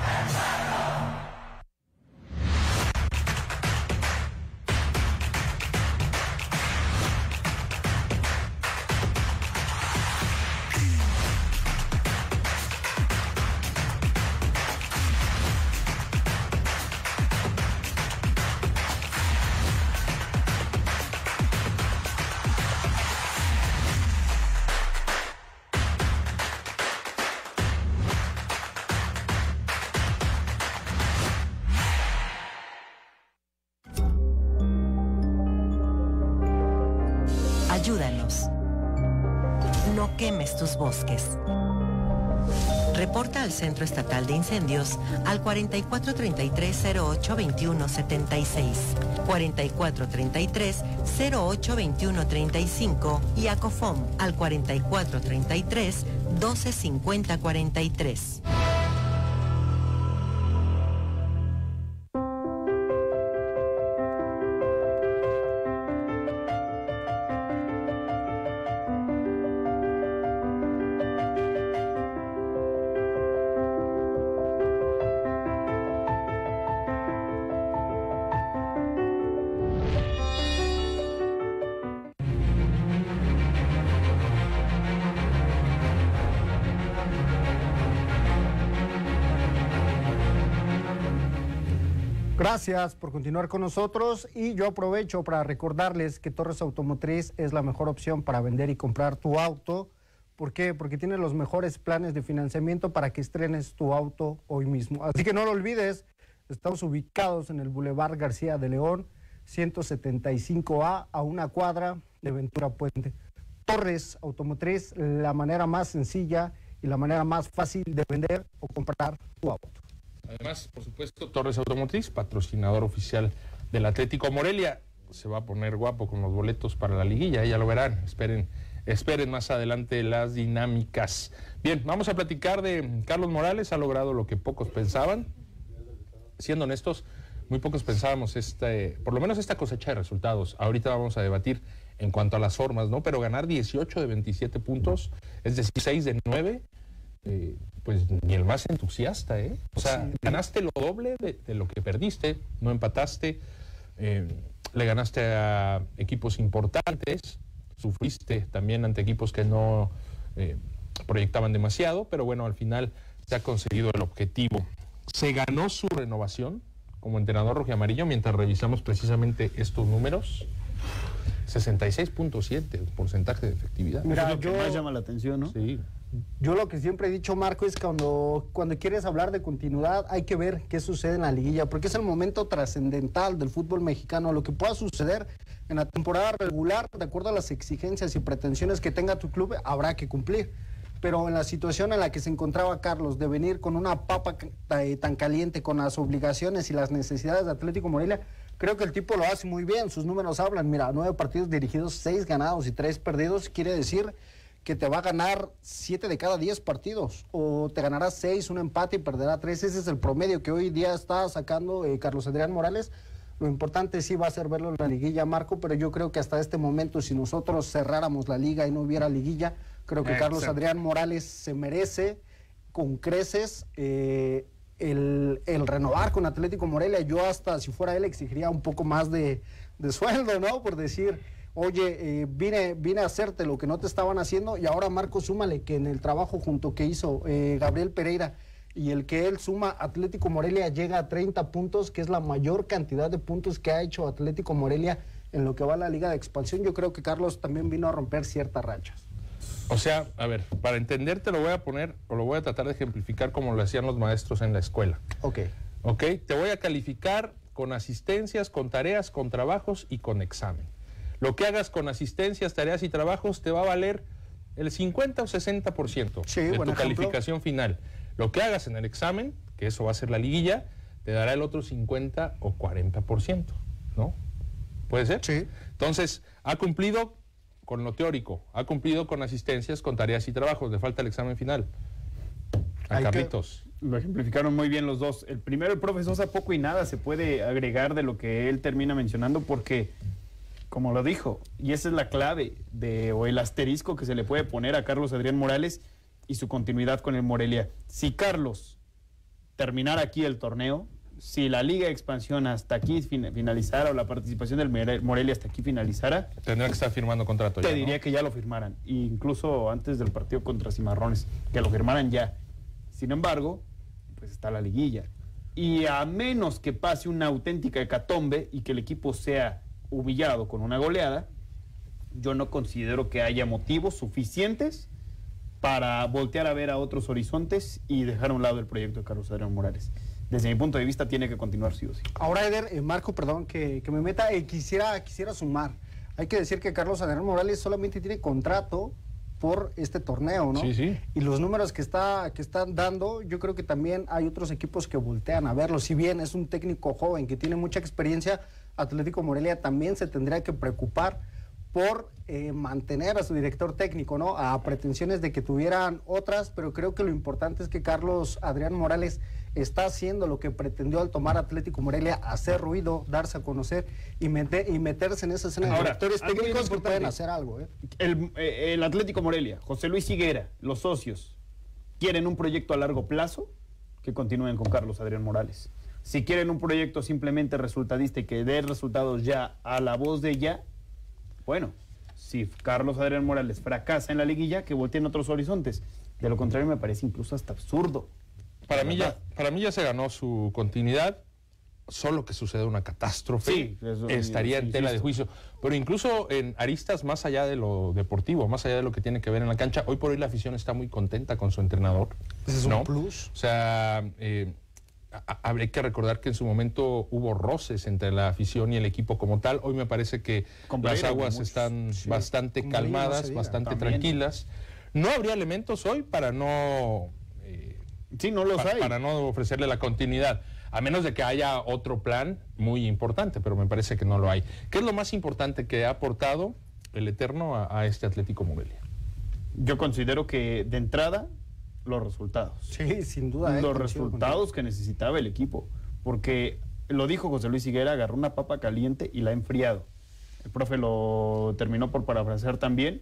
Ayúdanos. No quemes tus bosques. Reporta al Centro Estatal de Incendios al cuarenta y cuatro treinta y tres cero ocho veintiuno setenta y seis, cuarenta y cuatro treinta y tres cero ocho veintiuno treinta y cinco y a COFOM al cuarenta y cuatro treinta y tres doce cincuenta cuarenta y tres. Gracias por continuar con nosotros y yo aprovecho para recordarles que Torres Automotriz es la mejor opción para vender y comprar tu auto. ¿Por qué? Porque tiene los mejores planes de financiamiento para que estrenes tu auto hoy mismo. Así que no lo olvides, estamos ubicados en el Boulevard García de León, ciento setenta y cinco A, a una cuadra de Ventura Puente. Torres Automotriz, la manera más sencilla y la manera más fácil de vender o comprar tu auto. Además, por supuesto, Torres Automotriz, patrocinador oficial del Atlético Morelia. Se va a poner guapo con los boletos para la liguilla, ya lo verán. Esperen, esperen más adelante las dinámicas. Bien, vamos a platicar de Carlos Morales. Ha logrado lo que pocos pensaban. Siendo honestos, muy pocos pensábamos este, por lo menos esta cosecha de resultados. Ahorita vamos a debatir en cuanto a las formas, ¿no? Pero ganar dieciocho de veintisiete puntos, es decir, seis de nueve. Eh, pues ni el más entusiasta, ¿eh? O sea, sí, ganaste lo doble de, de lo que perdiste, no empataste, eh, le ganaste a equipos importantes, sufriste también ante equipos que no, eh, proyectaban demasiado, pero bueno, al final se ha conseguido el objetivo. Se ganó su renovación como entrenador rojiamarillo mientras revisamos precisamente estos números. sesenta y seis punto siete porcentaje de efectividad. Mira, Eso es lo yo, que más llama la atención, ¿no? Sí. Yo lo que siempre he dicho, Marco, es cuando, cuando quieres hablar de continuidad hay que ver qué sucede en la liguilla, porque es el momento trascendental del fútbol mexicano. Lo que pueda suceder en la temporada regular, de acuerdo a las exigencias y pretensiones que tenga tu club, habrá que cumplir. Pero en la situación en la que se encontraba Carlos, de venir con una papa tan caliente, con las obligaciones y las necesidades de Atlético Morelia, creo que el tipo lo hace muy bien. Sus números hablan. Mira, nueve partidos dirigidos, seis ganados y tres perdidos, quiere decir que te va a ganar siete de cada diez partidos, o te ganará seis, un empate y perderá tres. Ese es el promedio que hoy día está sacando eh, Carlos Adrián Morales. Lo importante sí va a ser verlo en la liguilla, Marco, pero yo creo que hasta este momento, si nosotros cerráramos la liga y no hubiera liguilla, creo que Exacto. Carlos Adrián Morales se merece con creces eh, el, el renovar con Atlético Morelia. Yo hasta, si fuera él, exigiría un poco más de, de sueldo, ¿no? Por decir, oye, eh, vine, vine a hacerte lo que no te estaban haciendo, y ahora, Marco, súmale que en el trabajo junto que hizo eh, Gabriel Pereira y el que él suma, Atlético Morelia llega a treinta puntos, que es la mayor cantidad de puntos que ha hecho Atlético Morelia en lo que va a la Liga de Expansión. Yo creo que Carlos también vino a romper ciertas rachas. O sea, a ver, para entenderte lo voy a poner, o lo voy a tratar de ejemplificar como lo hacían los maestros en la escuela. Ok. Ok, te voy a calificar con asistencias, con tareas, con trabajos y con examen. Lo que hagas con asistencias, tareas y trabajos te va a valer el cincuenta o sesenta por ciento sí, de tu ejemplo. calificación final. Lo que hagas en el examen, que eso va a ser la liguilla, te dará el otro cincuenta o cuarenta por ciento, ¿no? ¿Puede ser? Sí. Entonces, ha cumplido con lo teórico, ha cumplido con asistencias, con tareas y trabajos, le falta el examen final. A Hay Carlitos. que- Lo ejemplificaron muy bien los dos. El primero, el profe Sosa, poco y nada se puede agregar de lo que él termina mencionando, porque, como lo dijo, y esa es la clave de, o el asterisco que se le puede poner a Carlos Adrián Morales y su continuidad con el Morelia. Si Carlos terminara aquí el torneo, si la Liga de Expansión hasta aquí fin- finalizara, o la participación del More- Morelia hasta aquí finalizara, Tendrá que estar firmando contrato te ya, ¿no? diría que ya lo firmaran, e incluso antes del partido contra Cimarrones, que lo firmaran ya. Sin embargo, pues está la liguilla. Y a menos que pase una auténtica hecatombe y que el equipo sea humillado con una goleada, yo no considero que haya motivos suficientes para voltear a ver a otros horizontes y dejar a un lado el proyecto de Carlos Adrián Morales. Desde mi punto de vista tiene que continuar sí o sí. Ahora, Eder, eh, Marco, perdón que, que me meta, eh, quisiera, quisiera sumar. Hay que decir que Carlos Adrián Morales solamente tiene contrato por este torneo, ¿no? Sí, sí. Y los números que está que están dando, yo creo que también hay otros equipos que voltean a verlo. Si bien es un técnico joven que tiene mucha experiencia, Atlético Morelia también se tendría que preocupar por eh, mantener a su director técnico, ¿no? A pretensiones de que tuvieran otras, pero creo que lo importante es que Carlos Adrián Morales está haciendo lo que pretendió al tomar Atlético Morelia, hacer ruido, darse a conocer y, meter, y meterse en esa escena de Ahora, directores algo bien técnicos que importante. pueden hacer algo, ¿eh? El, eh, el Atlético Morelia, José Luis Higuera, los socios, quieren un proyecto a largo plazo, que continúen con Carlos Adrián Morales. Si quieren un proyecto simplemente resultadista y que dé resultados ya a la voz de ya, bueno, si Carlos Adrián Morales fracasa en la liguilla, que volteen otros horizontes. De lo contrario, me parece incluso hasta absurdo. Para mí, ya, para mí ya se ganó su continuidad, solo que suceda una catástrofe, Sí, eso, estaría en insisto. tela de juicio. Pero incluso en aristas más allá de lo deportivo, más allá de lo que tiene que ver en la cancha, hoy por hoy la afición está muy contenta con su entrenador. Ese es ¿no? un plus. O sea, eh, a- habría que recordar que en su momento hubo roces entre la afición y el equipo como tal. Hoy me parece que Con las Pereira, aguas muchos, están sí. bastante Con Molina no calmadas, se diga, bastante también. tranquilas. No habría elementos hoy para no... eh, Sí, no los pa- hay. para no ofrecerle la continuidad, a menos de que haya otro plan muy importante, pero me parece que no lo hay. ¿Qué es lo más importante que ha aportado el Eterno a, a este Atlético Morelia? Yo considero que, de entrada, los resultados. Sí, sin duda. ¿eh? Los Coincido resultados que necesitaba el equipo. Porque lo dijo José Luis Higuera, agarró una papa caliente y la ha enfriado. El profe lo terminó por parafrasear también.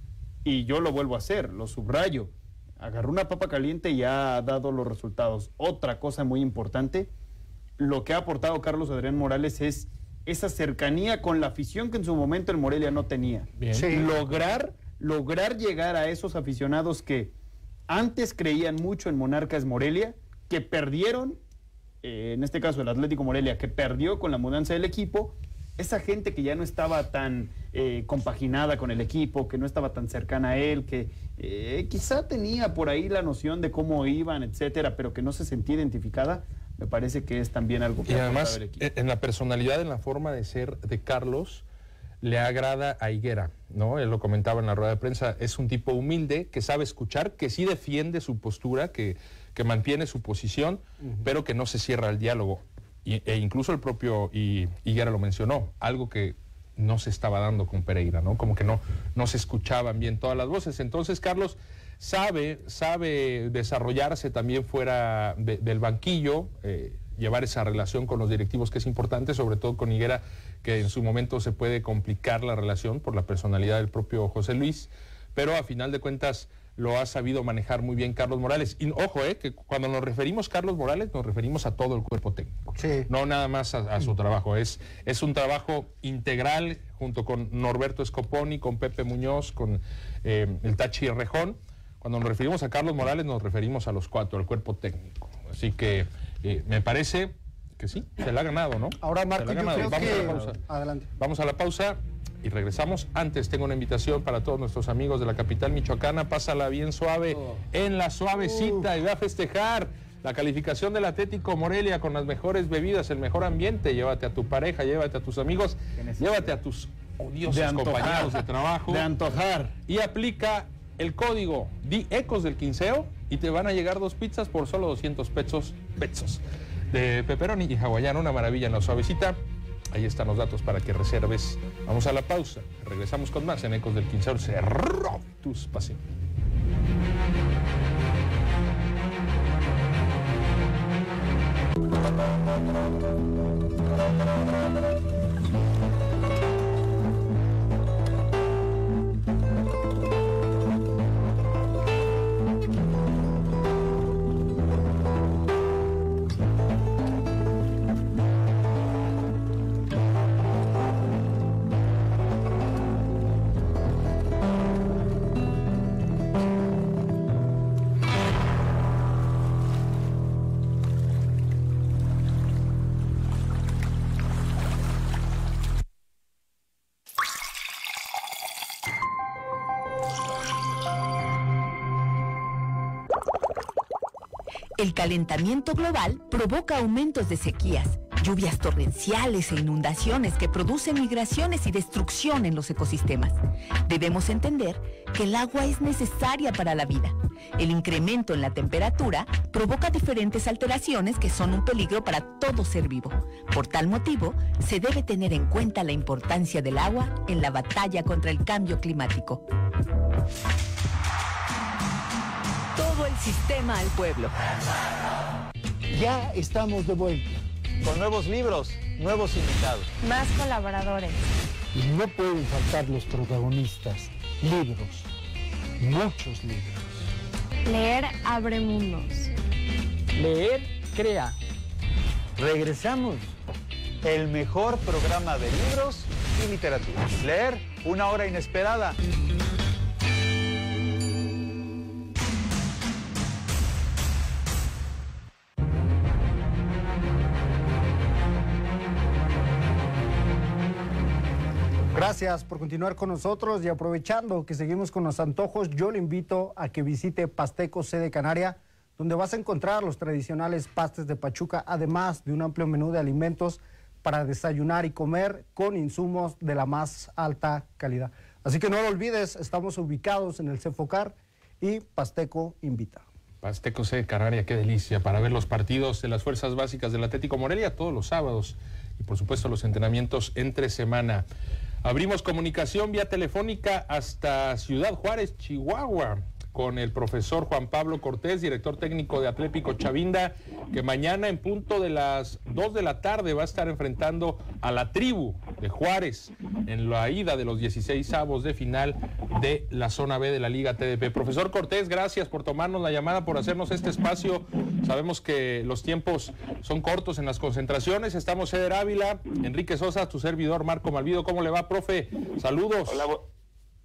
Y yo lo vuelvo a hacer, lo subrayo. Agarró una papa caliente y ha dado los resultados. Otra cosa muy importante, lo que ha aportado Carlos Adrián Morales es esa cercanía con la afición que en su momento el Morelia no tenía. Bien. Sí. Lograr lograr llegar a esos aficionados que antes creían mucho en Monarcas Morelia, que perdieron, eh, en este caso el Atlético Morelia, que perdió con la mudanza del equipo, esa gente que ya no estaba tan eh, compaginada con el equipo, que no estaba tan cercana a él, que eh, quizá tenía por ahí la noción de cómo iban, etcétera, pero que no se sentía identificada, me parece que es también algo que y ha además, el equipo. en la personalidad, en la forma de ser de Carlos, le agrada a Higuera, ¿no? Él lo comentaba en la rueda de prensa, es un tipo humilde, que sabe escuchar, que sí defiende su postura, que, que mantiene su posición, uh-huh. pero que no se cierra al diálogo. Y, e incluso el propio Higuera lo mencionó, algo que no se estaba dando con Pereira, ¿no? Como que no, no se escuchaban bien todas las voces. Entonces, Carlos sabe, sabe desarrollarse también fuera de, del banquillo, eh, llevar esa relación con los directivos, que es importante, sobre todo con Higuera, que en su momento se puede complicar la relación por la personalidad del propio José Luis, pero a final de cuentas lo ha sabido manejar muy bien Carlos Morales. Y ojo, eh, que cuando nos referimos a Carlos Morales, nos referimos a todo el cuerpo técnico. Sí. No nada más a, a su trabajo. Es, es un trabajo integral junto con Norberto Scoponi, con Pepe Muñoz, con eh, el Tachi Rejón. Cuando nos referimos a Carlos Morales, nos referimos a los cuatro, al cuerpo técnico. Así que eh, me parece que sí, se la ha ganado, ¿no? Ahora, Marco, yo creo Vamos que... a la pausa. Adelante. Vamos a la pausa y regresamos. Antes tengo una invitación para todos nuestros amigos de la capital michoacana. Pásala bien suave oh. en la suavecita uh. y ve a festejar la calificación del Atlético Morelia con las mejores bebidas, el mejor ambiente. Llévate a tu pareja, llévate a tus amigos, llévate a tus odiosos de compañeros de trabajo. De antojar. Y aplica el código di Ecos del Quinceo y te van a llegar dos pizzas por solo doscientos pesos, pesos de pepperoni y hawaiano, una maravilla en la suavecita. Ahí están los datos para que reserves. Vamos a la pausa. Regresamos con más en Ecos del Quinceo. Cerró tus pasiones. El calentamiento global provoca aumentos de sequías, lluvias torrenciales e inundaciones que producen migraciones y destrucción en los ecosistemas. Debemos entender que el agua es necesaria para la vida. El incremento en la temperatura provoca diferentes alteraciones que son un peligro para todo ser vivo. Por tal motivo, se debe tener en cuenta la importancia del agua en la batalla contra el cambio climático. Todo el sistema al pueblo. Ya estamos de vuelta. Con nuevos libros, nuevos invitados. Más colaboradores. Y no pueden faltar los protagonistas. Libros. Muchos libros. Leer abre mundos. Leer crea. Regresamos. El mejor programa de libros y literatura. Leer, una hora inesperada. Gracias por continuar con nosotros y aprovechando que seguimos con los antojos, yo le invito a que visite Pasteco Sede Canaria, donde vas a encontrar los tradicionales pastes de Pachuca, además de un amplio menú de alimentos para desayunar y comer con insumos de la más alta calidad. Así que no lo olvides, estamos ubicados en el Cefocar y Pasteco invita. Pasteco Sede Canaria, qué delicia, para ver los partidos de las fuerzas básicas del Atlético Morelia todos los sábados y por supuesto los entrenamientos entre semana. Abrimos comunicación vía telefónica hasta Ciudad Juárez, Chihuahua, con el profesor Juan Pablo Cortés, director técnico de Atlético Chavinda, que mañana en punto de las dos de la tarde va a estar enfrentando a la tribu de Juárez en la ida de los dieciseisavos de final de la zona B de la Liga T D P. Profesor Cortés, gracias por tomarnos la llamada, por hacernos este espacio. Sabemos que los tiempos son cortos en las concentraciones. Estamos Eder Ávila, Enrique Sosa, tu servidor Marco Malvido. ¿Cómo le va, profe? Saludos. Hola, Hola, buenas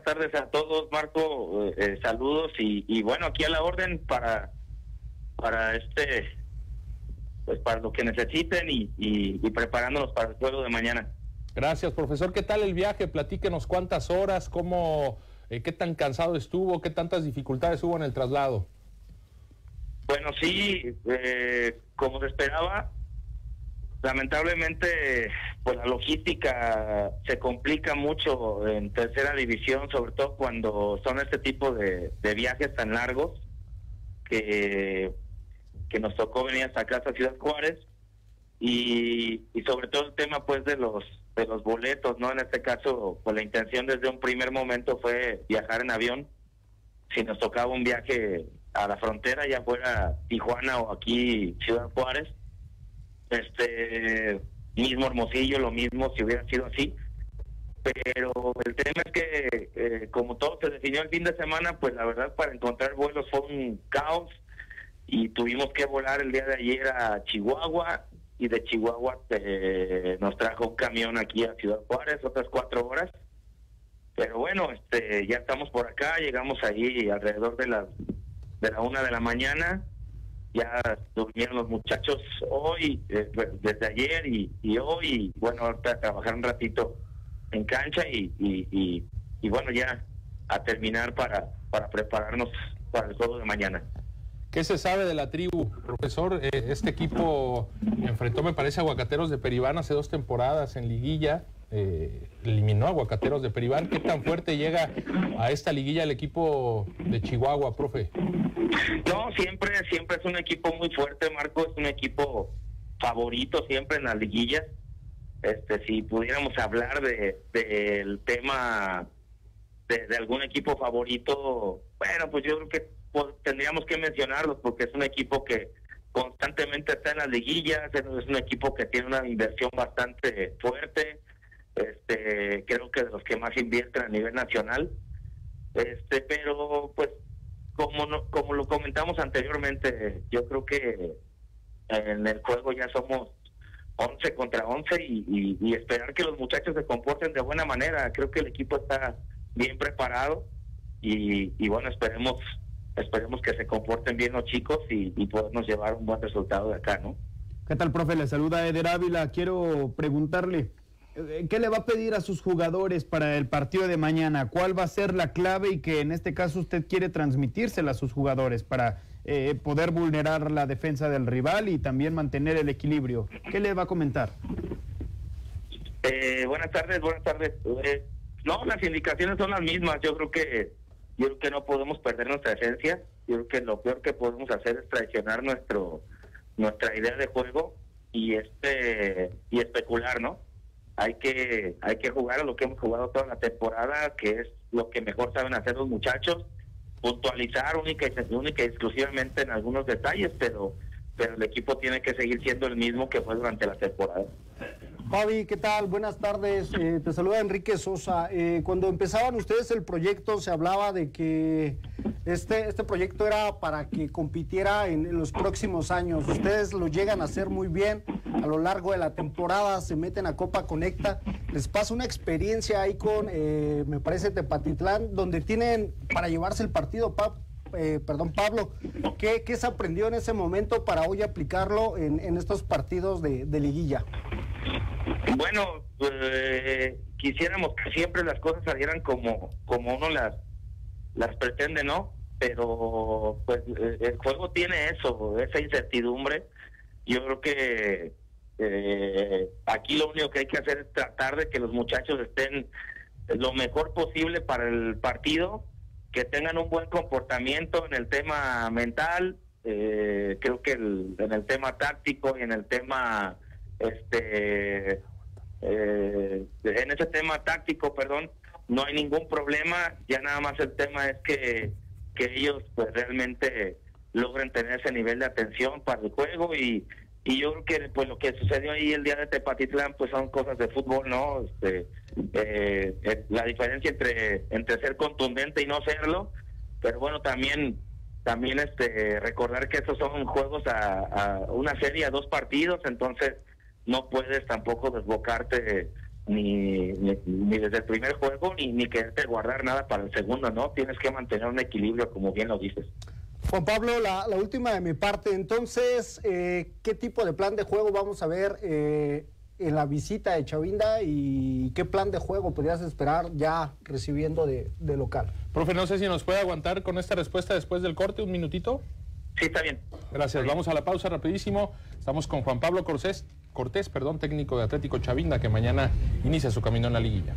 tardes a todos, Marco, eh, saludos y, y bueno, aquí a la orden para para este, pues para lo que necesiten y, y, y preparándonos para el juego de mañana. Gracias, profesor. ¿Qué tal el viaje? Platíquenos cuántas horas, cómo, eh, qué tan cansado estuvo, qué tantas dificultades hubo en el traslado. Bueno, sí, eh, como se esperaba, lamentablemente, pues la logística se complica mucho en tercera división, sobre todo cuando son este tipo de, de viajes tan largos que, que nos tocó venir hasta acá, hasta Ciudad Juárez, y, y sobre todo el tema pues de los de los boletos, ¿no? En este caso, pues la intención desde un primer momento fue viajar en avión. Si nos tocaba un viaje a la frontera, ya fuera Tijuana o aquí Ciudad Juárez, este mismo Hermosillo, lo mismo si hubiera sido así. Pero el tema es que eh, como todo se definió el fin de semana, pues la verdad para encontrar vuelos fue un caos y tuvimos que volar el día de ayer a Chihuahua, y de Chihuahua eh, nos trajo un camión aquí a Ciudad Juárez, otras cuatro horas. Pero bueno, este ya estamos por acá, llegamos ahí alrededor de las de la una de la mañana. Ya durmieron los muchachos hoy, eh, desde ayer y, y hoy, y bueno, ahorita a trabajar un ratito en cancha y, y, y, y bueno, ya a terminar para, para prepararnos para el juego de mañana. ¿Qué se sabe de la tribu, profesor? Eh, este equipo enfrentó, me parece, a Aguacateros de Peribán hace dos temporadas en liguilla, eh, eliminó a Aguacateros de Peribán. ¿Qué tan fuerte llega a esta liguilla el equipo de Chihuahua, profe? No, siempre, siempre es un equipo muy fuerte, Marco, es un equipo favorito siempre en las liguillas. Este, si pudiéramos hablar de del tema de, de algún equipo favorito, bueno, pues yo creo que pues, tendríamos que mencionarlos porque es un equipo que constantemente está en las liguillas, es un equipo que tiene una inversión bastante fuerte, este, creo que de los que más invierten a nivel nacional, este, pero pues como no, como lo comentamos anteriormente, yo creo que en el juego ya somos once contra once y, y, y esperar que los muchachos se comporten de buena manera. Creo que el equipo está bien preparado y, y bueno, esperemos esperemos que se comporten bien los chicos y, y podemos llevar un buen resultado de acá, ¿no? ¿Qué tal, profe? Le saluda Eder Ávila. Quiero preguntarle, ¿qué le va a pedir a sus jugadores para el partido de mañana? ¿Cuál va a ser la clave y que en este caso usted quiere transmitírsela a sus jugadores para eh, poder vulnerar la defensa del rival y también mantener el equilibrio? ¿Qué le va a comentar? Eh, buenas tardes, buenas tardes. Eh, no, las indicaciones son las mismas. Yo creo que yo creo que no podemos perder nuestra esencia. Yo creo que lo peor que podemos hacer es traicionar nuestro nuestra idea de juego y este y especular, ¿no? Hay que hay que jugar a lo que hemos jugado toda la temporada, que es lo que mejor saben hacer los muchachos, puntualizar única y, única y exclusivamente en algunos detalles, pero pero el equipo tiene que seguir siendo el mismo que fue durante la temporada. Fabi, ¿qué tal? Buenas tardes. Eh, te saluda Enrique Sosa. Eh, cuando empezaban ustedes el proyecto se hablaba de que este, este proyecto era para que compitiera en, en los próximos años. Ustedes lo llegan a hacer muy bien a lo largo de la temporada, se meten a Copa Conecta, les pasa una experiencia ahí con, eh, me parece, Tepatitlán, donde tienen para llevarse el partido, pa, eh, perdón, Pablo. ¿Qué, ¿Qué se aprendió en ese momento para hoy aplicarlo en, en estos partidos de, de liguilla? Bueno, eh, quisiéramos que siempre las cosas salieran como como uno las las pretende, ¿no? Pero pues el juego tiene eso, esa incertidumbre. Yo creo que eh, aquí lo único que hay que hacer es tratar de que los muchachos estén lo mejor posible para el partido, que tengan un buen comportamiento en el tema mental, eh, creo que el, en el tema táctico y en el tema este eh, en ese tema táctico, perdón, no hay ningún problema. Ya nada más el tema es que, que ellos pues realmente logren tener ese nivel de atención para el juego y, y yo creo que pues lo que sucedió ahí el día de Tepatitlán pues son cosas de fútbol, ¿no? Este, eh, eh, la diferencia entre entre ser contundente y no serlo, pero bueno, también también este recordar que estos son juegos a, a una serie, a dos partidos, entonces no puedes tampoco desbocarte ni, ni, ni desde el primer juego, ni, ni quererte guardar nada para el segundo, ¿no? Tienes que mantener un equilibrio, como bien lo dices. Juan Pablo, la, la última de mi parte. Entonces, eh, ¿qué tipo de plan de juego vamos a ver eh, en la visita de Chavinda y qué plan de juego podrías esperar ya recibiendo de, de local? Profe, no sé si nos puede aguantar con esta respuesta después del corte, un minutito. Sí, está bien. Gracias. Bien. Vamos a la pausa rapidísimo. Estamos con Juan Pablo Cortés, Cortés, perdón, técnico de Atlético Chavinda, que mañana inicia su camino en la liguilla.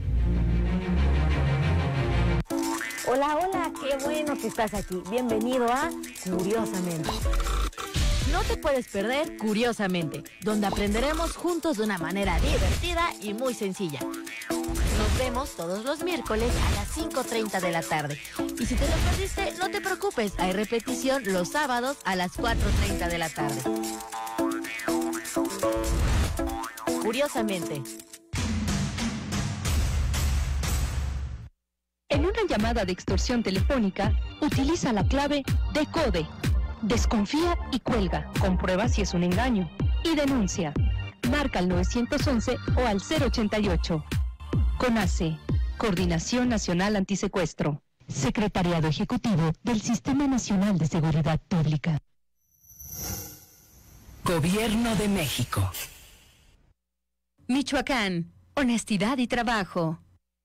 Hola, hola, qué bueno que estás aquí. Bienvenido a Curiosamente. No te puedes perder Curiosamente, donde aprenderemos juntos de una manera divertida y muy sencilla. Nos vemos todos los miércoles a las cinco treinta de la tarde. Y si te lo perdiste, no te preocupes, hay repetición los sábados a las cuatro treinta de la tarde. Curiosamente. En una llamada de extorsión telefónica, utiliza la clave DECODE. Desconfía y cuelga. Comprueba si es un engaño. Y denuncia. Marca al nueve once o al cero ochenta y ocho. CONACE, Coordinación Nacional Antisecuestro. Secretariado Ejecutivo del Sistema Nacional de Seguridad Pública. Gobierno de México. Michoacán, honestidad y trabajo.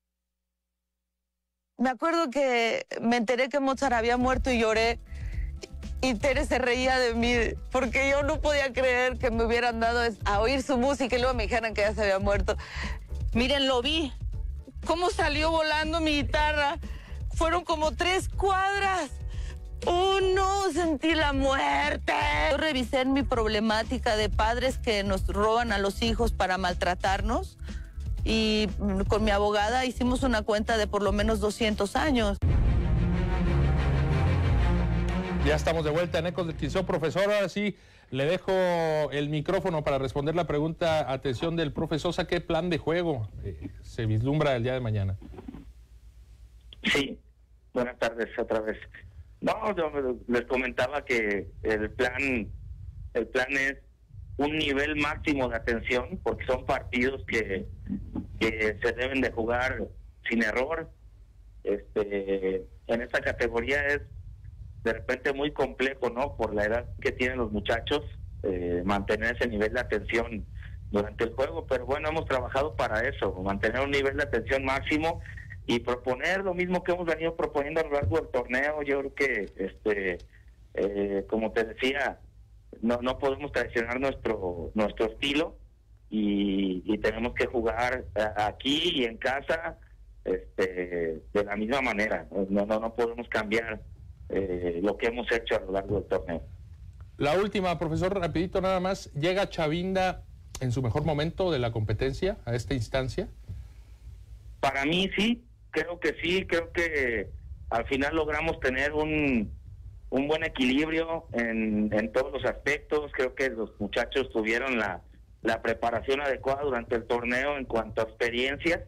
Me acuerdo que me enteré que Mozart había muerto y lloré. Y Tere se reía de mí porque yo no podía creer que me hubieran dado a oír su música y luego me dijeran que ya se había muerto. Miren, lo vi. Cómo salió volando mi guitarra. Fueron como tres cuadras. ¡Oh, no! Sentí la muerte. Yo revisé en mi problemática de padres que nos roban a los hijos para maltratarnos. Y con mi abogada hicimos una cuenta de por lo menos doscientos años. Ya estamos de vuelta en Ecos del Quinceó. Profesor, ahora sí le dejo el micrófono para responder la pregunta, atención, del profesor Sosa. ¿Qué plan de juego eh, se vislumbra el día de mañana? Sí, buenas tardes otra vez. No, yo les comentaba que el plan, el plan es un nivel máximo de atención, porque son partidos que, que se deben de jugar sin error. Este, en esta categoría es de repente muy complejo, ¿no? Por la edad que tienen los muchachos, eh, mantener ese nivel de atención durante el juego, pero bueno, hemos trabajado para eso, mantener un nivel de atención máximo y proponer lo mismo que hemos venido proponiendo a lo largo del torneo. Yo creo que, este, eh, como te decía, no no podemos traicionar nuestro nuestro estilo y, y tenemos que jugar aquí y en casa, este, de la misma manera. No no no podemos cambiar eh, lo que hemos hecho a lo largo del torneo. La última, profesor, rapidito nada más. ¿Llega Chavinda en su mejor momento de la competencia a esta instancia? Para mí sí, creo que sí, creo que al final logramos tener un, un buen equilibrio en, en todos los aspectos. Creo que los muchachos tuvieron la, la preparación adecuada durante el torneo en cuanto a experiencia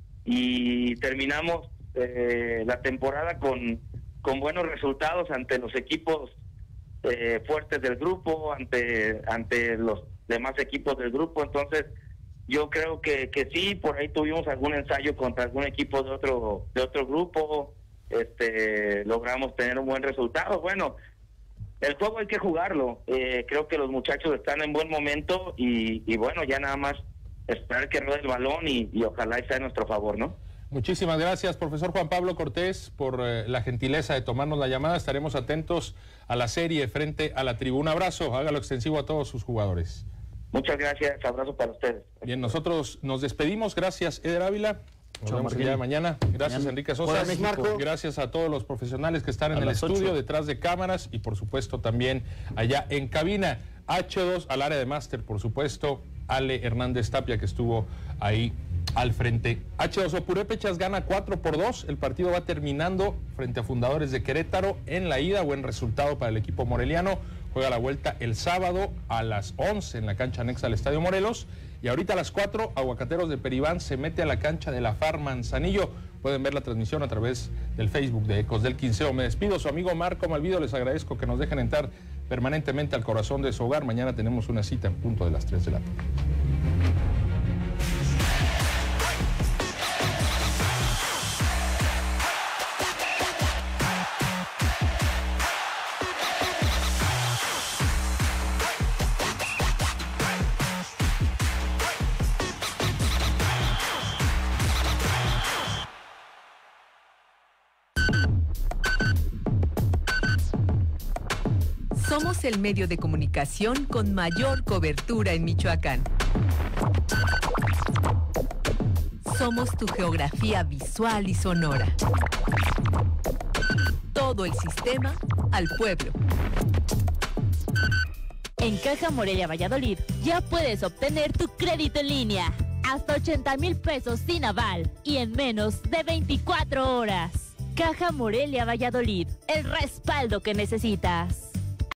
y terminamos eh, la temporada con, con buenos resultados ante los equipos eh, fuertes del grupo, ante, ante los demás equipos del grupo. Entonces yo creo que, que sí, por ahí tuvimos algún ensayo contra algún equipo de otro de otro grupo, este logramos tener un buen resultado. Bueno, el juego hay que jugarlo, eh, creo que los muchachos están en buen momento y, y bueno, ya nada más esperar que ruede el balón y, y ojalá sea a nuestro favor, ¿no? Muchísimas gracias, profesor Juan Pablo Cortés, por eh, la gentileza de tomarnos la llamada. Estaremos atentos a la serie frente a la tribuna. Abrazo, hágalo extensivo a todos sus jugadores. Muchas gracias, abrazo para ustedes. Bien, nosotros nos despedimos. Gracias, Eder Ávila. Nos Chao, vemos el día de mañana. Gracias, mañana. Enrique Sosa. Hola, gracias a todos los profesionales que están a en el estudio, ocho. Detrás de cámaras y por supuesto también allá en cabina. H dos al área de máster, por supuesto. Ale Hernández Tapia, que estuvo ahí al frente. H dos O Purépechas gana cuatro por dos. El partido va terminando frente a Fundadores de Querétaro en la ida. Buen resultado para el equipo moreliano. Juega la vuelta el sábado a las once en la cancha anexa al Estadio Morelos. Y ahorita a las cuatro, Aguacateros de Peribán se mete a la cancha de la F A R Manzanillo. Pueden ver la transmisión a través del Facebook de Ecos del Quinceo. Me despido, su amigo Marco Malvido. Les agradezco que nos dejen entrar permanentemente al corazón de su hogar. Mañana tenemos una cita en punto de las tres de la tarde. Somos el medio de comunicación con mayor cobertura en Michoacán. Somos tu geografía visual y sonora. Todo el sistema al pueblo. En Caja Morelia Valladolid ya puedes obtener tu crédito en línea. Hasta ochenta mil pesos sin aval y en menos de veinticuatro horas. Caja Morelia Valladolid, el respaldo que necesitas.